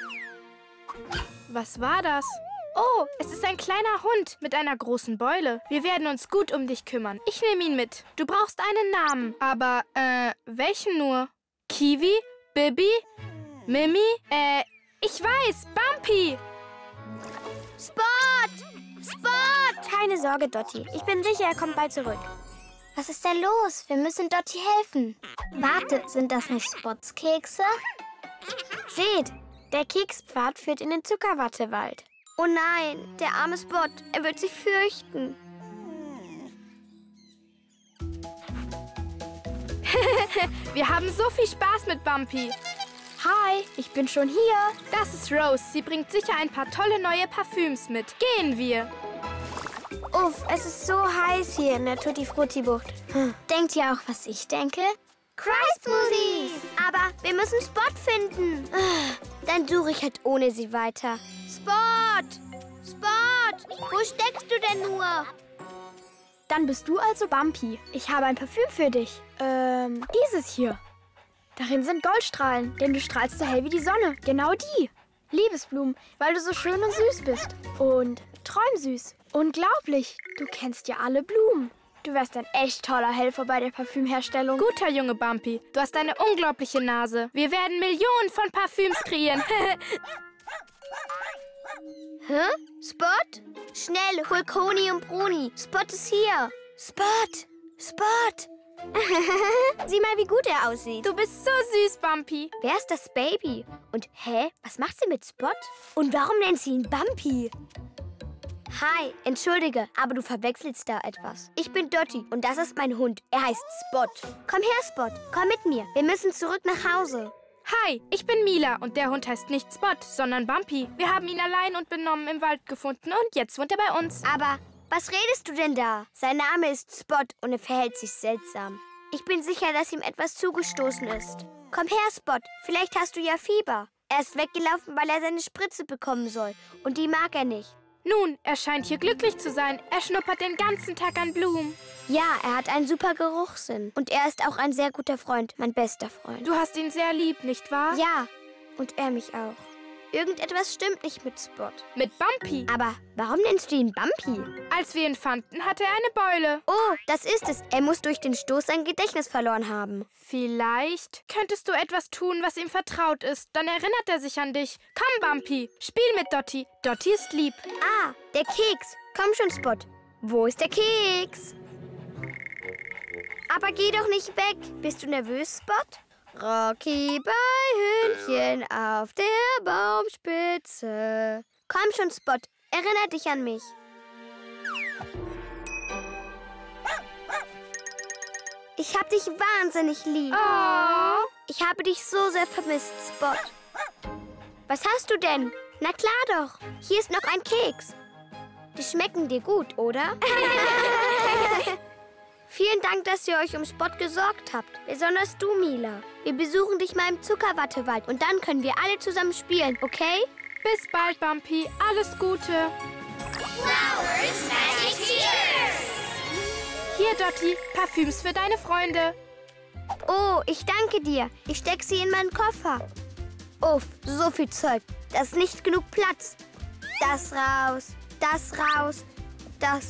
Was war das? Oh, es ist ein kleiner Hund mit einer großen Beule. Wir werden uns gut um dich kümmern. Ich nehme ihn mit. Du brauchst einen Namen. Aber, welchen nur? Kiwi? Bibi? Mimi? Ich weiß, Bumpy. Spot! Spot! Keine Sorge, Dottie. Ich bin sicher, er kommt bald zurück. Was ist denn los? Wir müssen Dottie helfen. Warte, sind das nicht Spots Kekse? Seht, der Kekspfad führt in den Zuckerwattewald. Oh nein, der arme Spot. Er wird sich fürchten. Wir haben so viel Spaß mit Bumpy. Hi, ich bin schon hier. Das ist Rose. Sie bringt sicher ein paar tolle neue Parfüms mit. Gehen wir. Uff, es ist so heiß hier in der Tutti-Frutti-Bucht. Denkt ihr auch, was ich denke? Cry-Smoothies! Aber wir müssen Spot finden. Dann suche ich halt ohne sie weiter. Spot! Spot! Wo steckst du denn nur? Dann bist du also Bumpy. Ich habe ein Parfüm für dich. Dieses hier. Darin sind Goldstrahlen, denn du strahlst so hell wie die Sonne. Genau die. Liebesblumen, weil du so schön und süß bist. Und träumsüß. Unglaublich. Du kennst ja alle Blumen. Du wärst ein echt toller Helfer bei der Parfümherstellung. Guter Junge Bumpy, du hast eine unglaubliche Nase. Wir werden Millionen von Parfüms kreieren. Hä? Spot? Schnell, hol Coney und Bruni. Spot ist hier. Spot! Spot! Sieh mal, wie gut er aussieht. Du bist so süß, Bumpy. Wer ist das Baby? Und was macht sie mit Spot? Und warum nennt sie ihn Bumpy? Hi, entschuldige, aber du verwechselst da etwas. Ich bin Dottie und das ist mein Hund. Er heißt Spot. Komm her, Spot. Komm mit mir. Wir müssen zurück nach Hause. Hi, ich bin Mila und der Hund heißt nicht Spot, sondern Bumpy. Wir haben ihn allein und benommen im Wald gefunden und jetzt wohnt er bei uns. Aber was redest du denn da? Sein Name ist Spot und er verhält sich seltsam. Ich bin sicher, dass ihm etwas zugestoßen ist. Komm her, Spot. Vielleicht hast du ja Fieber. Er ist weggelaufen, weil er seine Spritze bekommen soll. Und die mag er nicht. Nun, er scheint hier glücklich zu sein. Er schnuppert den ganzen Tag an Blumen. Ja, er hat einen super Geruchssinn. Und er ist auch ein sehr guter Freund, mein bester Freund. Du hast ihn sehr lieb, nicht wahr? Ja, und er mich auch. Irgendetwas stimmt nicht mit Spot. Mit Bumpy. Aber warum nennst du ihn Bumpy? Als wir ihn fanden, hatte er eine Beule. Oh, das ist es. Er muss durch den Stoß sein Gedächtnis verloren haben. Vielleicht könntest du etwas tun, was ihm vertraut ist. Dann erinnert er sich an dich. Komm, Bumpy, spiel mit Dottie. Dottie ist lieb. Ah, der Keks. Komm schon, Spot. Wo ist der Keks? Aber geh doch nicht weg. Bist du nervös, Spot? Rocky bei Hündchen auf der Baumspitze. Komm schon, Spot. Erinner dich an mich. Ich hab dich wahnsinnig lieb. Oh. Ich habe dich so sehr vermisst, Spot. Was hast du denn? Na klar doch. Hier ist noch ein Keks. Die schmecken dir gut, oder? Vielen Dank, dass ihr euch um Spot gesorgt habt. Besonders du, Mila. Wir besuchen dich mal im Zuckerwattewald und dann können wir alle zusammen spielen, okay? Bis bald, Bumpy. Alles Gute. Flowers Magic Tears! Hier, Dottie, Parfüms für deine Freunde. Oh, ich danke dir. Ich steck sie in meinen Koffer. Uff, so viel Zeug. Da ist nicht genug Platz. Das raus, das raus, das...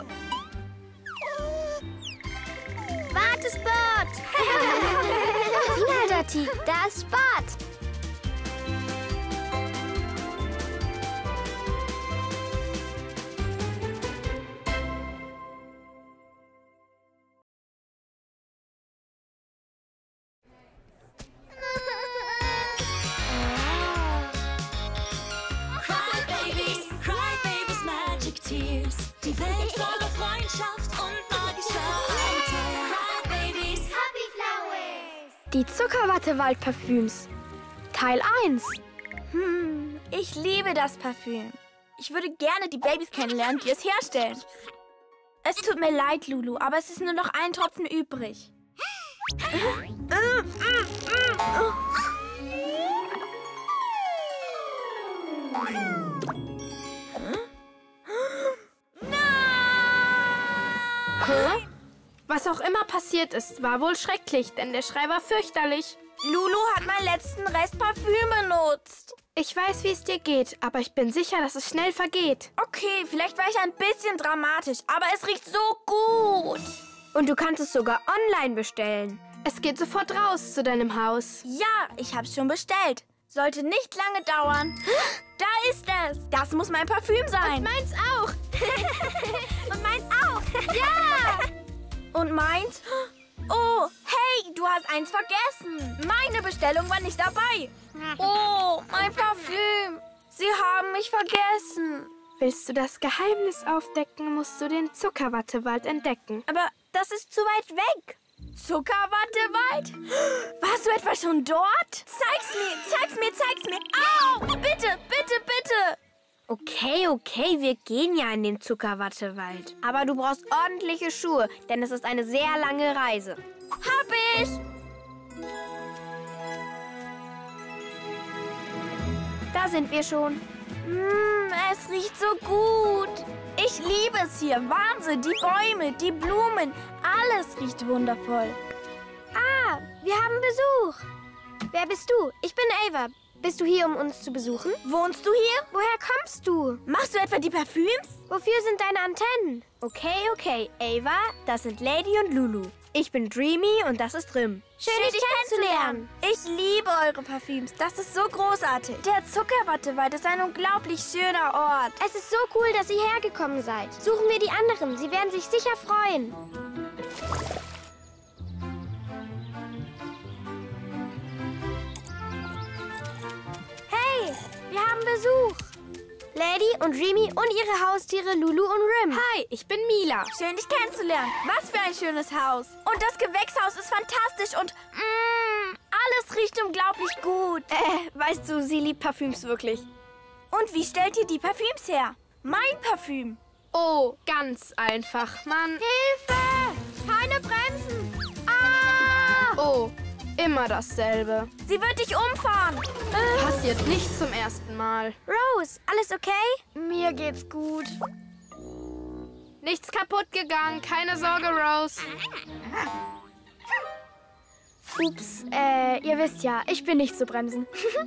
Warte, Spot! Sieh mal, Dottie, da ist Spot. Cry Babies Magic Tears. Die Welt voller Freundschaft und magischer Abenteuer. Cry Babies. Happy Flowers! Die Zuckerwattewald-Parfüms. Teil 1. Ich liebe das Parfüm. Ich würde gerne die Babys kennenlernen, die es herstellen. Es tut mir leid, Lulu, aber es ist nur noch ein Tropfen übrig. Was auch immer passiert ist, war wohl schrecklich, denn der Schrei war fürchterlich. Lulu hat meinen letzten Rest Parfüm benutzt. Ich weiß, wie es dir geht, aber ich bin sicher, dass es schnell vergeht. Okay, vielleicht war ich ein bisschen dramatisch, aber es riecht so gut. Und du kannst es sogar online bestellen. Es geht sofort raus zu deinem Haus. Ja, ich hab's schon bestellt. Sollte nicht lange dauern. Da ist es. Das muss mein Parfüm sein. Meins auch. Und meins auch. Ja. Und meins? Oh, hey, du hast eins vergessen. Meine Bestellung war nicht dabei. Oh, mein Parfüm. Sie haben mich vergessen. Willst du das Geheimnis aufdecken, musst du den Zuckerwattewald entdecken. Aber das ist zu weit weg. Zuckerwattewald? Warst du etwa schon dort? Zeig's mir. Au! Bitte. Okay, wir gehen ja in den Zuckerwattewald. Aber du brauchst ordentliche Schuhe, denn es ist eine sehr lange Reise. Hab ich! Da sind wir schon. Es riecht so gut. Ich liebe es hier. Wahnsinn, die Bäume, die Blumen. Alles riecht wundervoll. Ah, wir haben Besuch. Wer bist du? Ich bin Ava. Bist du hier, um uns zu besuchen? Wohnst du hier? Woher kommst du? Machst du etwa die Parfüms? Wofür sind deine Antennen? Okay. Ava, das sind Lady und Lulu. Ich bin Dreamy und das ist Rim. Schön, dich kennenzulernen. Ich liebe eure Parfüms. Das ist so großartig. Der Zuckerwattewald ist ein unglaublich schöner Ort. Es ist so cool, dass ihr hergekommen seid. Suchen wir die anderen. Sie werden sich sicher freuen. Hey, wir haben Besuch. Lady und Dreamy und ihre Haustiere Lulu und Rim. Hi, ich bin Mila. Schön, dich kennenzulernen. Was für ein schönes Haus. Und das Gewächshaus ist fantastisch und alles riecht unglaublich gut. Weißt du, sie liebt Parfüms wirklich. Und wie stellt ihr die Parfüms her? Mein Parfüm. Oh, ganz einfach, Mann. Hilfe! Keine Bremsen! Ah! Oh, immer dasselbe. Sie wird dich umfahren. Passiert nicht zum ersten Mal. Rose, alles okay? Mir geht's gut. Nichts kaputt gegangen, keine Sorge, Rose. Ups, ihr wisst ja, ich bin nicht zu bremsen.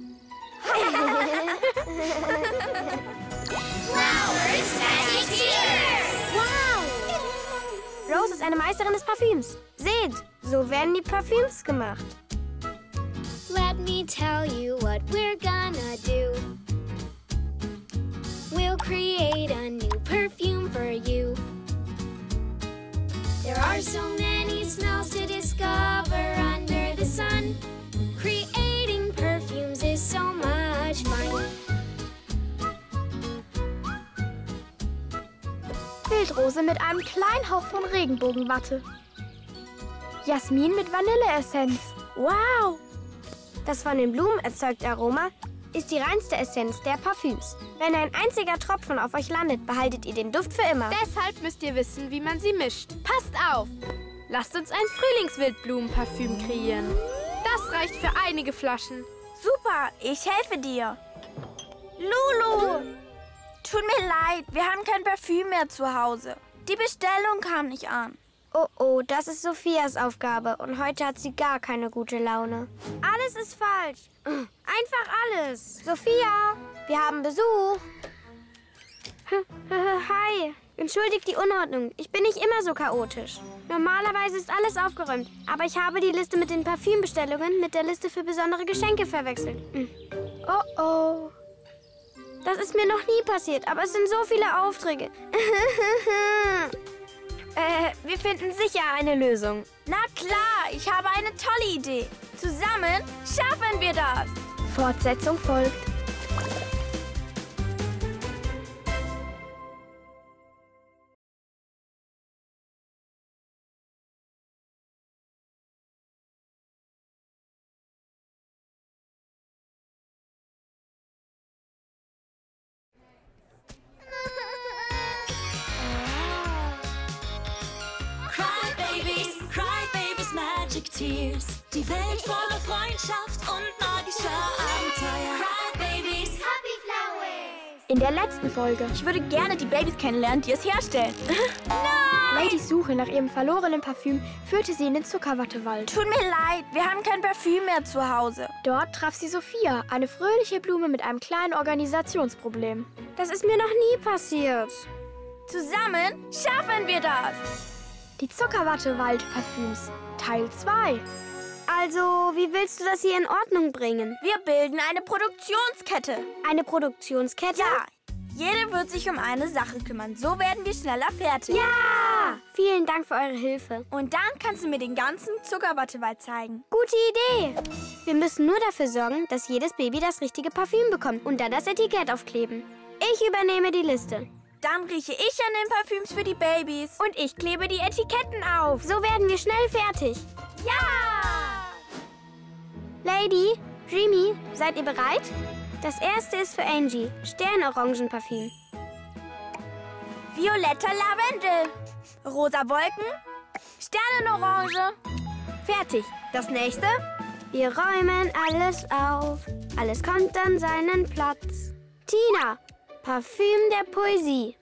Rose ist eine Meisterin des Parfüms. Seht, so werden die Parfüms gemacht. Let me tell you what we're gonna do. We'll create a new perfume for you. There are so many smells to discover under the sun. Creating perfumes is so much fun. Wildrose mit einem kleinen Hauch von Regenbogenwatte. Jasmin mit Vanilleessenz. Wow! Das von den Blumen erzeugte Aroma ist die reinste Essenz der Parfüms. Wenn ein einziger Tropfen auf euch landet, behaltet ihr den Duft für immer. Deshalb müsst ihr wissen, wie man sie mischt. Passt auf! Lasst uns ein Frühlingswildblumenparfüm kreieren. Das reicht für einige Flaschen. Super, ich helfe dir. Lulu! Tut mir leid, wir haben kein Parfüm mehr zu Hause. Die Bestellung kam nicht an. Oh oh, das ist Sophias Aufgabe und heute hat sie gar keine gute Laune. Alles ist falsch. Einfach alles. Sophia, wir haben Besuch. Hi. Entschuldigt die Unordnung. Ich bin nicht immer so chaotisch. Normalerweise ist alles aufgeräumt, aber ich habe die Liste mit den Parfümbestellungen mit der Liste für besondere Geschenke verwechselt. Oh oh. Das ist mir noch nie passiert, aber es sind so viele Aufträge. Wir finden sicher eine Lösung. Na klar, ich habe eine tolle Idee. Zusammen schaffen wir das. Fortsetzung folgt. Cry Babies Magic Tears. Die Welt voller Freundschaft und magischer Abenteuer. Cry Babies. Happy Flowers. In der letzten Folge. Ich würde gerne die Babys kennenlernen, die es herstellen. Ladys Suche nach ihrem verlorenen Parfüm führte sie in den Zuckerwattewald. Tut mir leid, wir haben kein Parfüm mehr zu Hause. Dort traf sie Sophia, eine fröhliche Blume mit einem kleinen Organisationsproblem. Das ist mir noch nie passiert. Zusammen schaffen wir das. Die Zuckerwattewald-Parfüms, Teil 2. Also, wie willst du das hier in Ordnung bringen? Wir bilden eine Produktionskette. Eine Produktionskette? Ja, jede wird sich um eine Sache kümmern. So werden wir schneller fertig. Ja! Vielen Dank für eure Hilfe. Und dann kannst du mir den ganzen Zuckerwattewald zeigen. Gute Idee. Wir müssen nur dafür sorgen, dass jedes Baby das richtige Parfüm bekommt und dann das Etikett aufkleben. Ich übernehme die Liste. Dann rieche ich an den Parfüms für die Babys. Und ich klebe die Etiketten auf. So werden wir schnell fertig. Ja! Lady, Dreamy, seid ihr bereit? Das erste ist für Angie, Sternorangenparfüm. Violetter Lavendel. Rosa Wolken. Sternenorange. Fertig. Das nächste? Wir räumen alles auf. Alles kommt an seinen Platz. Tina, Parfüm der Poesie.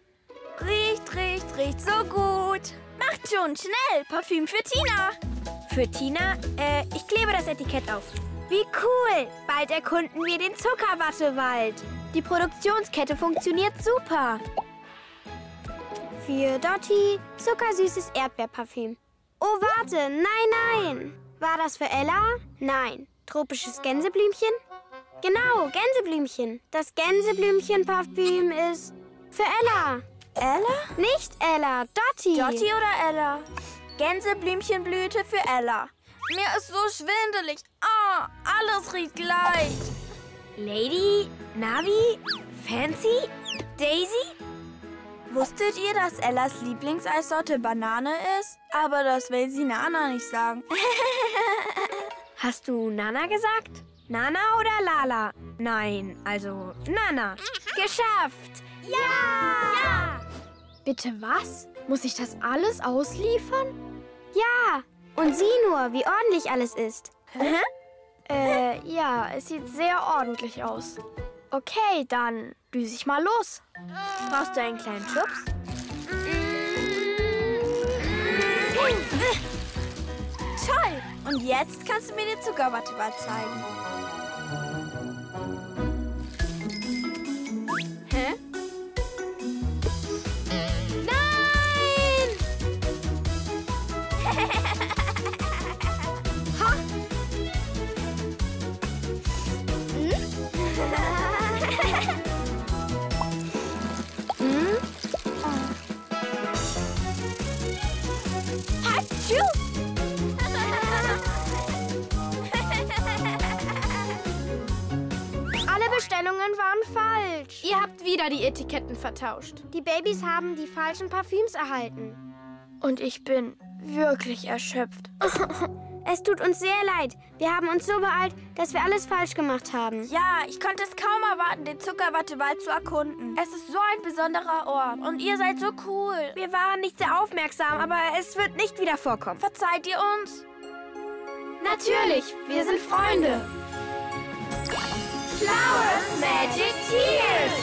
Riecht so gut. Macht schon, schnell. Parfüm für Tina. Für Tina, ich klebe das Etikett auf. Wie cool! Bald erkunden wir den Zuckerwattewald. Die Produktionskette funktioniert super. Für Dottie, zuckersüßes Erdbeerparfüm. Oh, warte. Nein. War das für Ella? Nein. Tropisches Gänseblümchen? Genau, Gänseblümchen. Das Gänseblümchen-Parfüm ist für Ella. Ella? Nicht Ella, Dottie. Dottie oder Ella? Gänseblümchenblüte für Ella. Mir ist so schwindelig. Ah, alles riecht gleich. Lady, Navi, Fancy, Daisy? Wusstet ihr, dass Ellas Lieblingseissorte Banane ist? Aber das will sie Nana nicht sagen. Hast du Nana gesagt? Nana oder Lala? Nein, also Nana. Geschafft! Ja! Bitte was? Muss ich das alles ausliefern? Ja, und sieh nur, wie ordentlich alles ist. Ja, es sieht sehr ordentlich aus. Okay, dann düse ich mal los. Brauchst du einen kleinen Schubs? Toll! Und jetzt kannst du mir den Zuckerwatteball zeigen. Hä? Alle Bestellungen waren falsch. Ihr habt wieder die Etiketten vertauscht. Die Babys haben die falschen Parfüms erhalten. Und ich bin wirklich erschöpft. Es tut uns sehr leid. Wir haben uns so beeilt, dass wir alles falsch gemacht haben. Ja, ich konnte es kaum erwarten, den Zuckerwattewald zu erkunden. Es ist so ein besonderer Ort. Und ihr seid so cool. Wir waren nicht sehr aufmerksam, aber es wird nicht wieder vorkommen. Verzeiht ihr uns? Natürlich, wir sind Freunde. Flowers Magic Tears!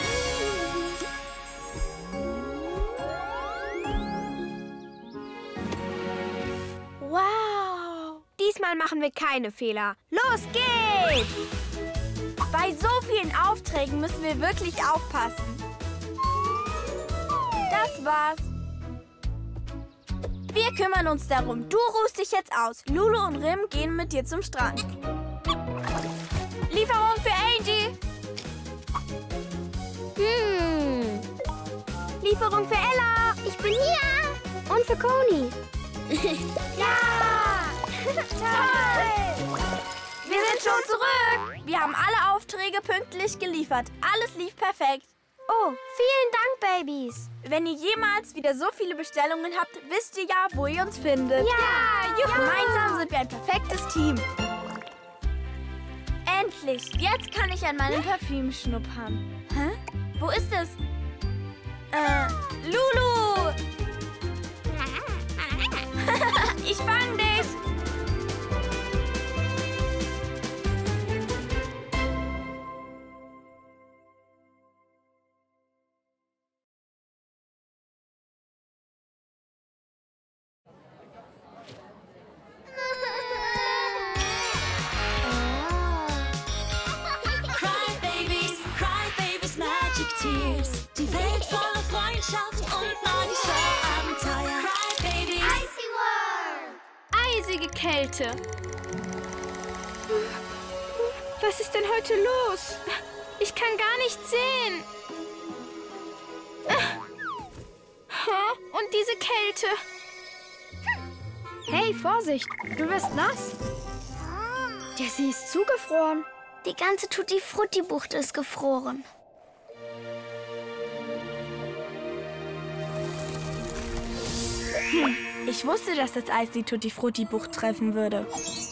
Wow! Diesmal machen wir keine Fehler. Los geht's! Bei so vielen Aufträgen müssen wir wirklich aufpassen. Das war's. Wir kümmern uns darum. Du ruhst dich jetzt aus. Lulu und Rim gehen mit dir zum Strand. Lieferung für Angie. Lieferung für Ella. Ich bin hier. Und für Coney. Ja! Toll! Wir sind schon zurück. Wir haben alle Aufträge pünktlich geliefert. Alles lief perfekt. Oh, vielen Dank, Babys. Wenn ihr jemals wieder so viele Bestellungen habt, wisst ihr ja, wo ihr uns findet. Ja, juhu. Gemeinsam sind wir ein perfektes Team. Endlich! Jetzt kann ich an meinem Parfüm schnuppern. Hä? Wo ist es? Lulu! Ich fang dich! Cry Babies Magic Tears. Die Welt voller Freundschaft und magischer Abenteuer. Cry Babies. Icy World! Eisige Kälte. Was ist denn heute los? Ich kann gar nichts sehen. Und diese Kälte. Hey, Vorsicht, du wirst nass. Der See ist zugefroren. Die ganze Tutti-Frutti-Bucht ist gefroren. Ich wusste, dass das Eis die Tutti-Frutti-Bucht treffen würde.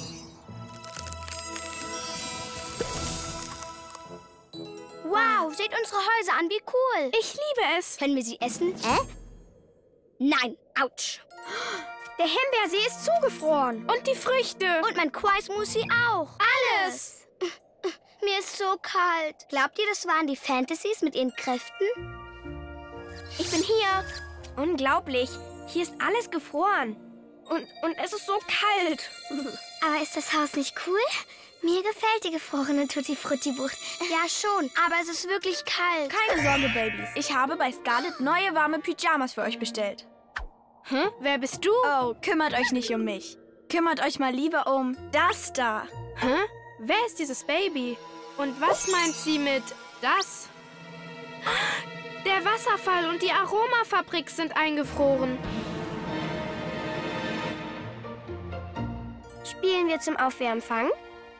Wow, seht unsere Häuser an, wie cool. Ich liebe es. Können wir sie essen? Nein, ouch. Der Himbeersee ist zugefroren. Und die Früchte. Und mein Quai-Smoothie auch. Alles. Mir ist so kalt. Glaubt ihr, das waren die Fantasies mit ihren Kräften? Ich bin hier. Unglaublich. Hier ist alles gefroren. Und es ist so kalt. Aber ist das Haus nicht cool? Mir gefällt die gefrorene Tutti-Frutti-Bucht. Ja, schon, aber es ist wirklich kalt. Keine Sorge, Babys. Ich habe bei Scarlett neue warme Pyjamas für euch bestellt. Hä? Wer bist du? Oh, kümmert euch nicht um mich. Kümmert euch mal lieber um das da. Hä? Wer ist dieses Baby? Und was meint sie mit das? Der Wasserfall und die Aromafabrik sind eingefroren. Spielen wir zum Aufwärmfang?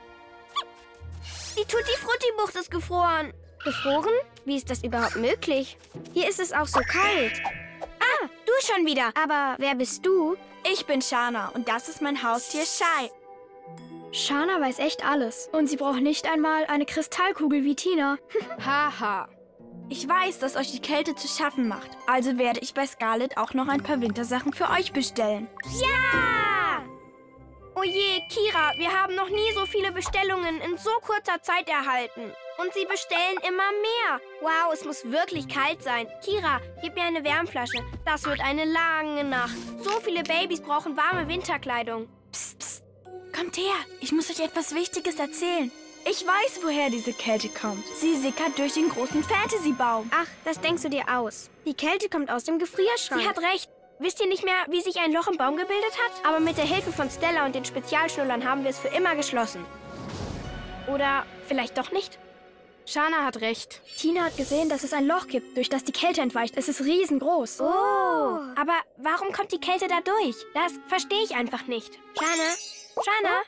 Die Tutti-Frutti-Bucht ist gefroren. Gefroren? Wie ist das überhaupt möglich? Hier ist es auch so kalt. Ah, du schon wieder. Aber wer bist du? Ich bin Shana und das ist mein Haustier Shai. Shana weiß echt alles. Und sie braucht nicht einmal eine Kristallkugel wie Tina. Haha. Ich weiß, dass euch die Kälte zu schaffen macht. Also werde ich bei Scarlett auch noch ein paar Wintersachen für euch bestellen. Ja! Oh je, Kira, wir haben noch nie so viele Bestellungen in so kurzer Zeit erhalten. Und sie bestellen immer mehr. Wow, es muss wirklich kalt sein. Kira, gib mir eine Wärmflasche. Das wird eine lange Nacht. So viele Babys brauchen warme Winterkleidung. Psst, psst. Kommt her, ich muss euch etwas Wichtiges erzählen. Ich weiß, woher diese Kälte kommt. Sie sickert durch den großen Fantasy-Baum. Ach, das denkst du dir aus. Die Kälte kommt aus dem Gefrierschrank. Sie hat recht. Wisst ihr nicht mehr, wie sich ein Loch im Baum gebildet hat? Aber mit der Hilfe von Stella und den Spezialschnullern haben wir es für immer geschlossen. Oder vielleicht doch nicht? Shana hat recht. Tina hat gesehen, dass es ein Loch gibt, durch das die Kälte entweicht. Es ist riesengroß. Oh. Aber warum kommt die Kälte da durch? Das verstehe ich einfach nicht. Shana? Shana?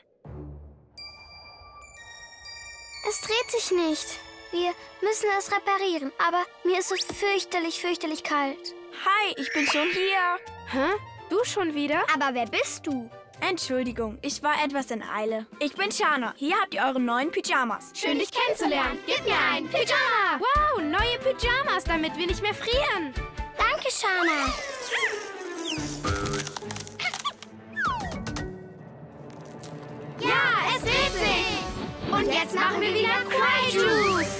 Es dreht sich nicht. Wir müssen es reparieren, aber mir ist es fürchterlich, fürchterlich kalt. Hi, ich bin schon hier. Hä? Du schon wieder? Aber wer bist du? Entschuldigung, ich war etwas in Eile. Ich bin Shana. Hier habt ihr eure neuen Pyjamas. Schön, dich kennenzulernen. Gib mir ein Pyjama. Wow, neue Pyjamas, damit wir nicht mehr frieren. Danke, Shana. Ja, es dreht sich. Und jetzt machen wir wieder Cry Juice.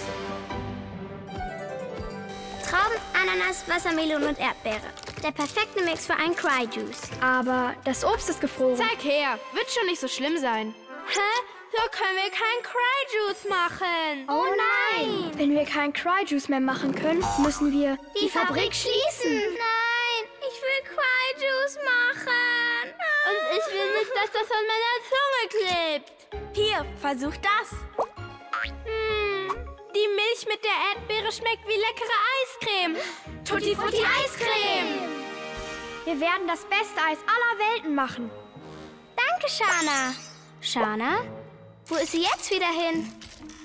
Trauben, Ananas, Wassermelone und Erdbeere. Der perfekte Mix für einen Cry Juice. Aber das Obst ist gefroren. Zeig her. Wird schon nicht so schlimm sein. Hä? So können wir kein Cry Juice machen. Oh nein! Wenn wir kein Cry Juice mehr machen können, müssen wir Die Fabrik schließen. Nein, ich will Cry Juice machen. Und ich will nicht, dass das an meiner Zunge klebt. Hier, versucht das. Die Milch mit der Erdbeere schmeckt wie leckere Eiscreme. Tutti Frutti Eiscreme. Wir werden das beste Eis aller Welten machen. Danke, Shana. Shana? Wo ist sie jetzt wieder hin?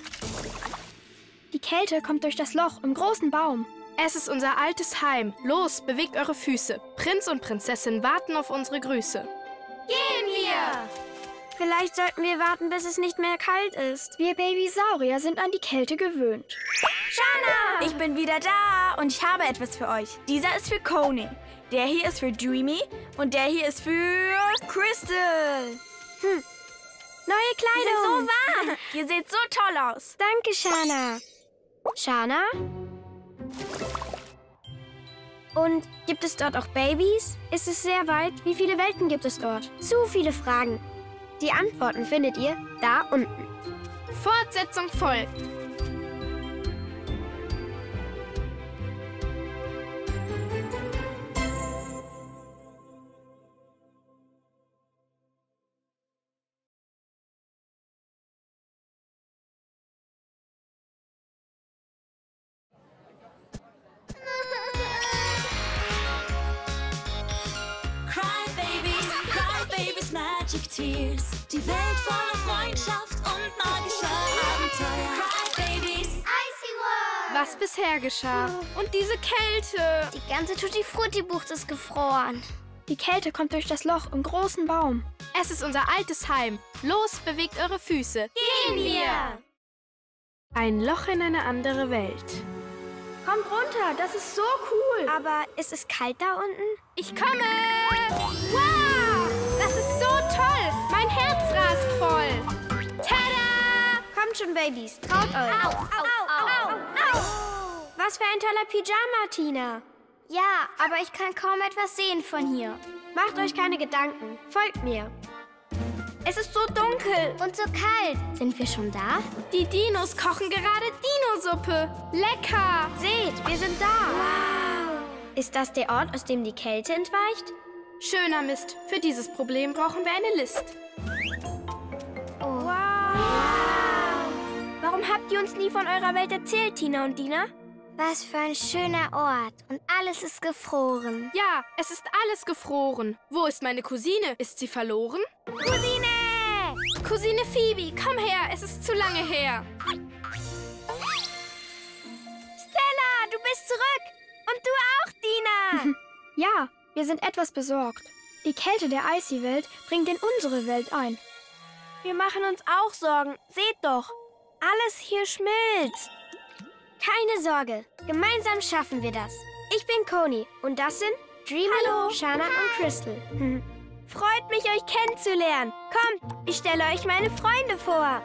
Die Kälte kommt durch das Loch im großen Baum. Es ist unser altes Heim. Los, bewegt eure Füße. Prinz und Prinzessin warten auf unsere Grüße. Gehen wir! Vielleicht sollten wir warten, bis es nicht mehr kalt ist. Wir Babysaurier sind an die Kälte gewöhnt. Shana! Ich bin wieder da und ich habe etwas für euch. Dieser ist für Coney. Der hier ist für Dreamy und der hier ist für Crystal. Neue Ihr seid so Kleidung. warm. Ihr seht so toll aus. Danke, Shana. Shana? Und gibt es dort auch Babys? Ist es sehr weit? Wie viele Welten gibt es dort? Zu viele Fragen. Die Antworten findet ihr da unten. Fortsetzung folgt. Cry Babies, Magic Tears. Die Welt voller Freundschaft und magischer Abenteuer. Cry Babies. Icy World! Was bisher geschah. Und diese Kälte. Die ganze Tutti-Frutti-Bucht ist gefroren. Die Kälte kommt durch das Loch im großen Baum. Es ist unser altes Heim. Los, bewegt eure Füße. Gehen wir! Ein Loch in eine andere Welt. Kommt runter, das ist so cool. Aber ist es kalt da unten? Ich komme! Wow! Das ist so toll! Mein Herz rast voll! Tada! Kommt schon, Babys, traut euch. Au, au, au, au. Was für ein toller Pyjama, Tina. Ja, aber ich kann kaum etwas sehen von hier. Macht euch keine Gedanken. Folgt mir. Es ist so dunkel. Und so kalt. Sind wir schon da? Die Dinos kochen gerade Dinosuppe. Lecker! Seht, wir sind da. Wow. Ist das der Ort, aus dem die Kälte entweicht? Schöner Mist. Für dieses Problem brauchen wir eine List. Wow! Warum habt ihr uns nie von eurer Welt erzählt, Tina und Dina? Was für ein schöner Ort. Und alles ist gefroren. Ja, es ist alles gefroren. Wo ist meine Cousine? Ist sie verloren? Cousine! Cousine Phoebe, komm her. Es ist zu lange her. Stella, du bist zurück! Und du auch, Dina! Ja, wir sind etwas besorgt. Die Kälte der Icy-Welt dringt in unsere Welt ein. Wir machen uns auch Sorgen. Seht doch, alles hier schmilzt. Keine Sorge, gemeinsam schaffen wir das. Ich bin Coney und das sind Dreamy, Hallo. Shana und Crystal. Freut mich, euch kennenzulernen. Kommt, ich stelle euch meine Freunde vor.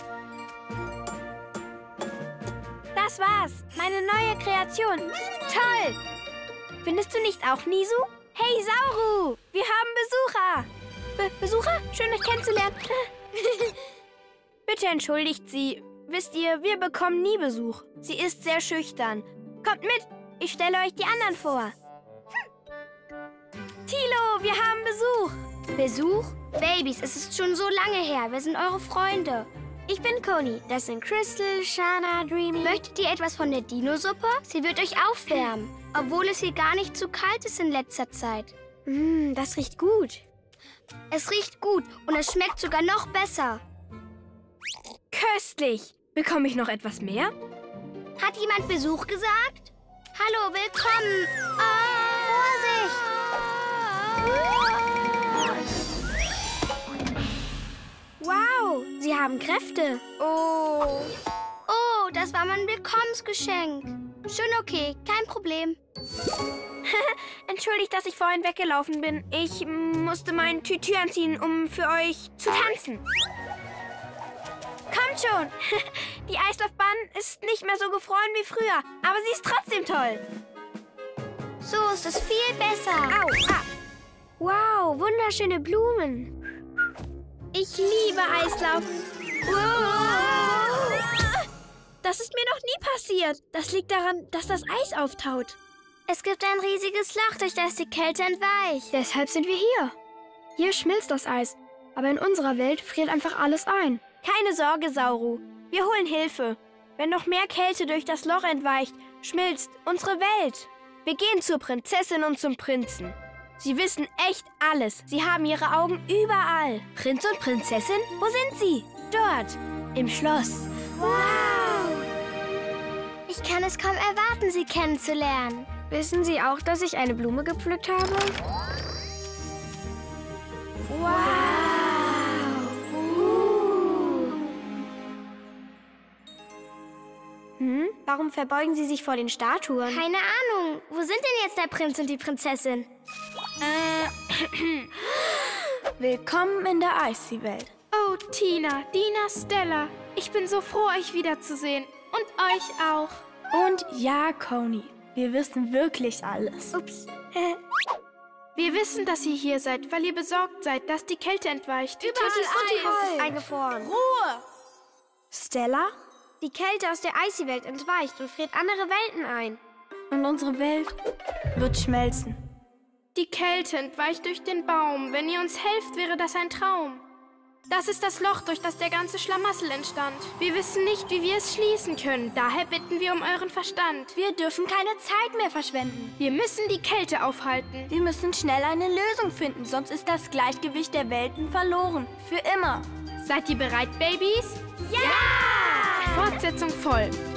Das war's, meine neue Kreation. Toll! Findest du nicht auch, Nisu? Hey, Sauru, wir haben Besucher. Besucher? Schön, euch kennenzulernen. Bitte entschuldigt sie. Wisst ihr, wir bekommen nie Besuch. Sie ist sehr schüchtern. Kommt mit, ich stelle euch die anderen vor. Tilo, wir haben Besuch. Besuch? Babys, es ist schon so lange her. Wir sind eure Freunde. Ich bin Coney. Das sind Crystal, Shana, Dreamy. Möchtet ihr etwas von der Dino-Suppe? Sie wird euch aufwärmen. Obwohl es hier gar nicht zu kalt ist in letzter Zeit. Das riecht gut. Es riecht gut und es schmeckt sogar noch besser. Köstlich. Bekomme ich noch etwas mehr? Hat jemand Besuch gesagt? Hallo, willkommen. Wow, sie haben Kräfte. Oh, das war mein Willkommensgeschenk. Schon okay, kein Problem. Entschuldigt, dass ich vorhin weggelaufen bin. Ich musste mein Tütü anziehen, um für euch zu tanzen. Kommt schon. Die Eislaufbahn ist nicht mehr so gefroren wie früher, aber sie ist trotzdem toll. So ist es viel besser. Au, ah. Wow, wunderschöne Blumen. Ich liebe Eislaufen. Wow. Das ist mir noch nie passiert. Das liegt daran, dass das Eis auftaut. Es gibt ein riesiges Loch, durch das die Kälte entweicht. Deshalb sind wir hier. Hier schmilzt das Eis, aber in unserer Welt friert einfach alles ein. Keine Sorge, Sauru. Wir holen Hilfe. Wenn noch mehr Kälte durch das Loch entweicht, schmilzt unsere Welt. Wir gehen zur Prinzessin und zum Prinzen. Sie wissen echt alles. Sie haben ihre Augen überall. Prinz und Prinzessin? Wo sind sie? Dort, im Schloss. Wow! Ich kann es kaum erwarten, Sie kennenzulernen. Wissen Sie auch, dass ich eine Blume gepflückt habe? Warum verbeugen Sie sich vor den Statuen? Keine Ahnung. Wo sind denn jetzt der Prinz und die Prinzessin? Willkommen in der Icy-Welt. Oh, Tina, Dina, Stella. Ich bin so froh, euch wiederzusehen. Und euch auch. Und ja, Coney, wir wissen wirklich alles. Ups. Wir wissen, dass ihr hier seid, weil ihr besorgt seid, dass die Kälte entweicht. Überall Eis ist eingefroren. Ruhe! Stella? Die Kälte aus der Icy-Welt entweicht und friert andere Welten ein. Und unsere Welt wird schmelzen. Die Kälte entweicht durch den Baum. Wenn ihr uns helft, wäre das ein Traum. Das ist das Loch, durch das der ganze Schlamassel entstand. Wir wissen nicht, wie wir es schließen können. Daher bitten wir um euren Verstand. Wir dürfen keine Zeit mehr verschwenden. Wir müssen die Kälte aufhalten. Wir müssen schnell eine Lösung finden, sonst ist das Gleichgewicht der Welten verloren. Für immer. Seid ihr bereit, Babys? Ja! Fortsetzung folgt.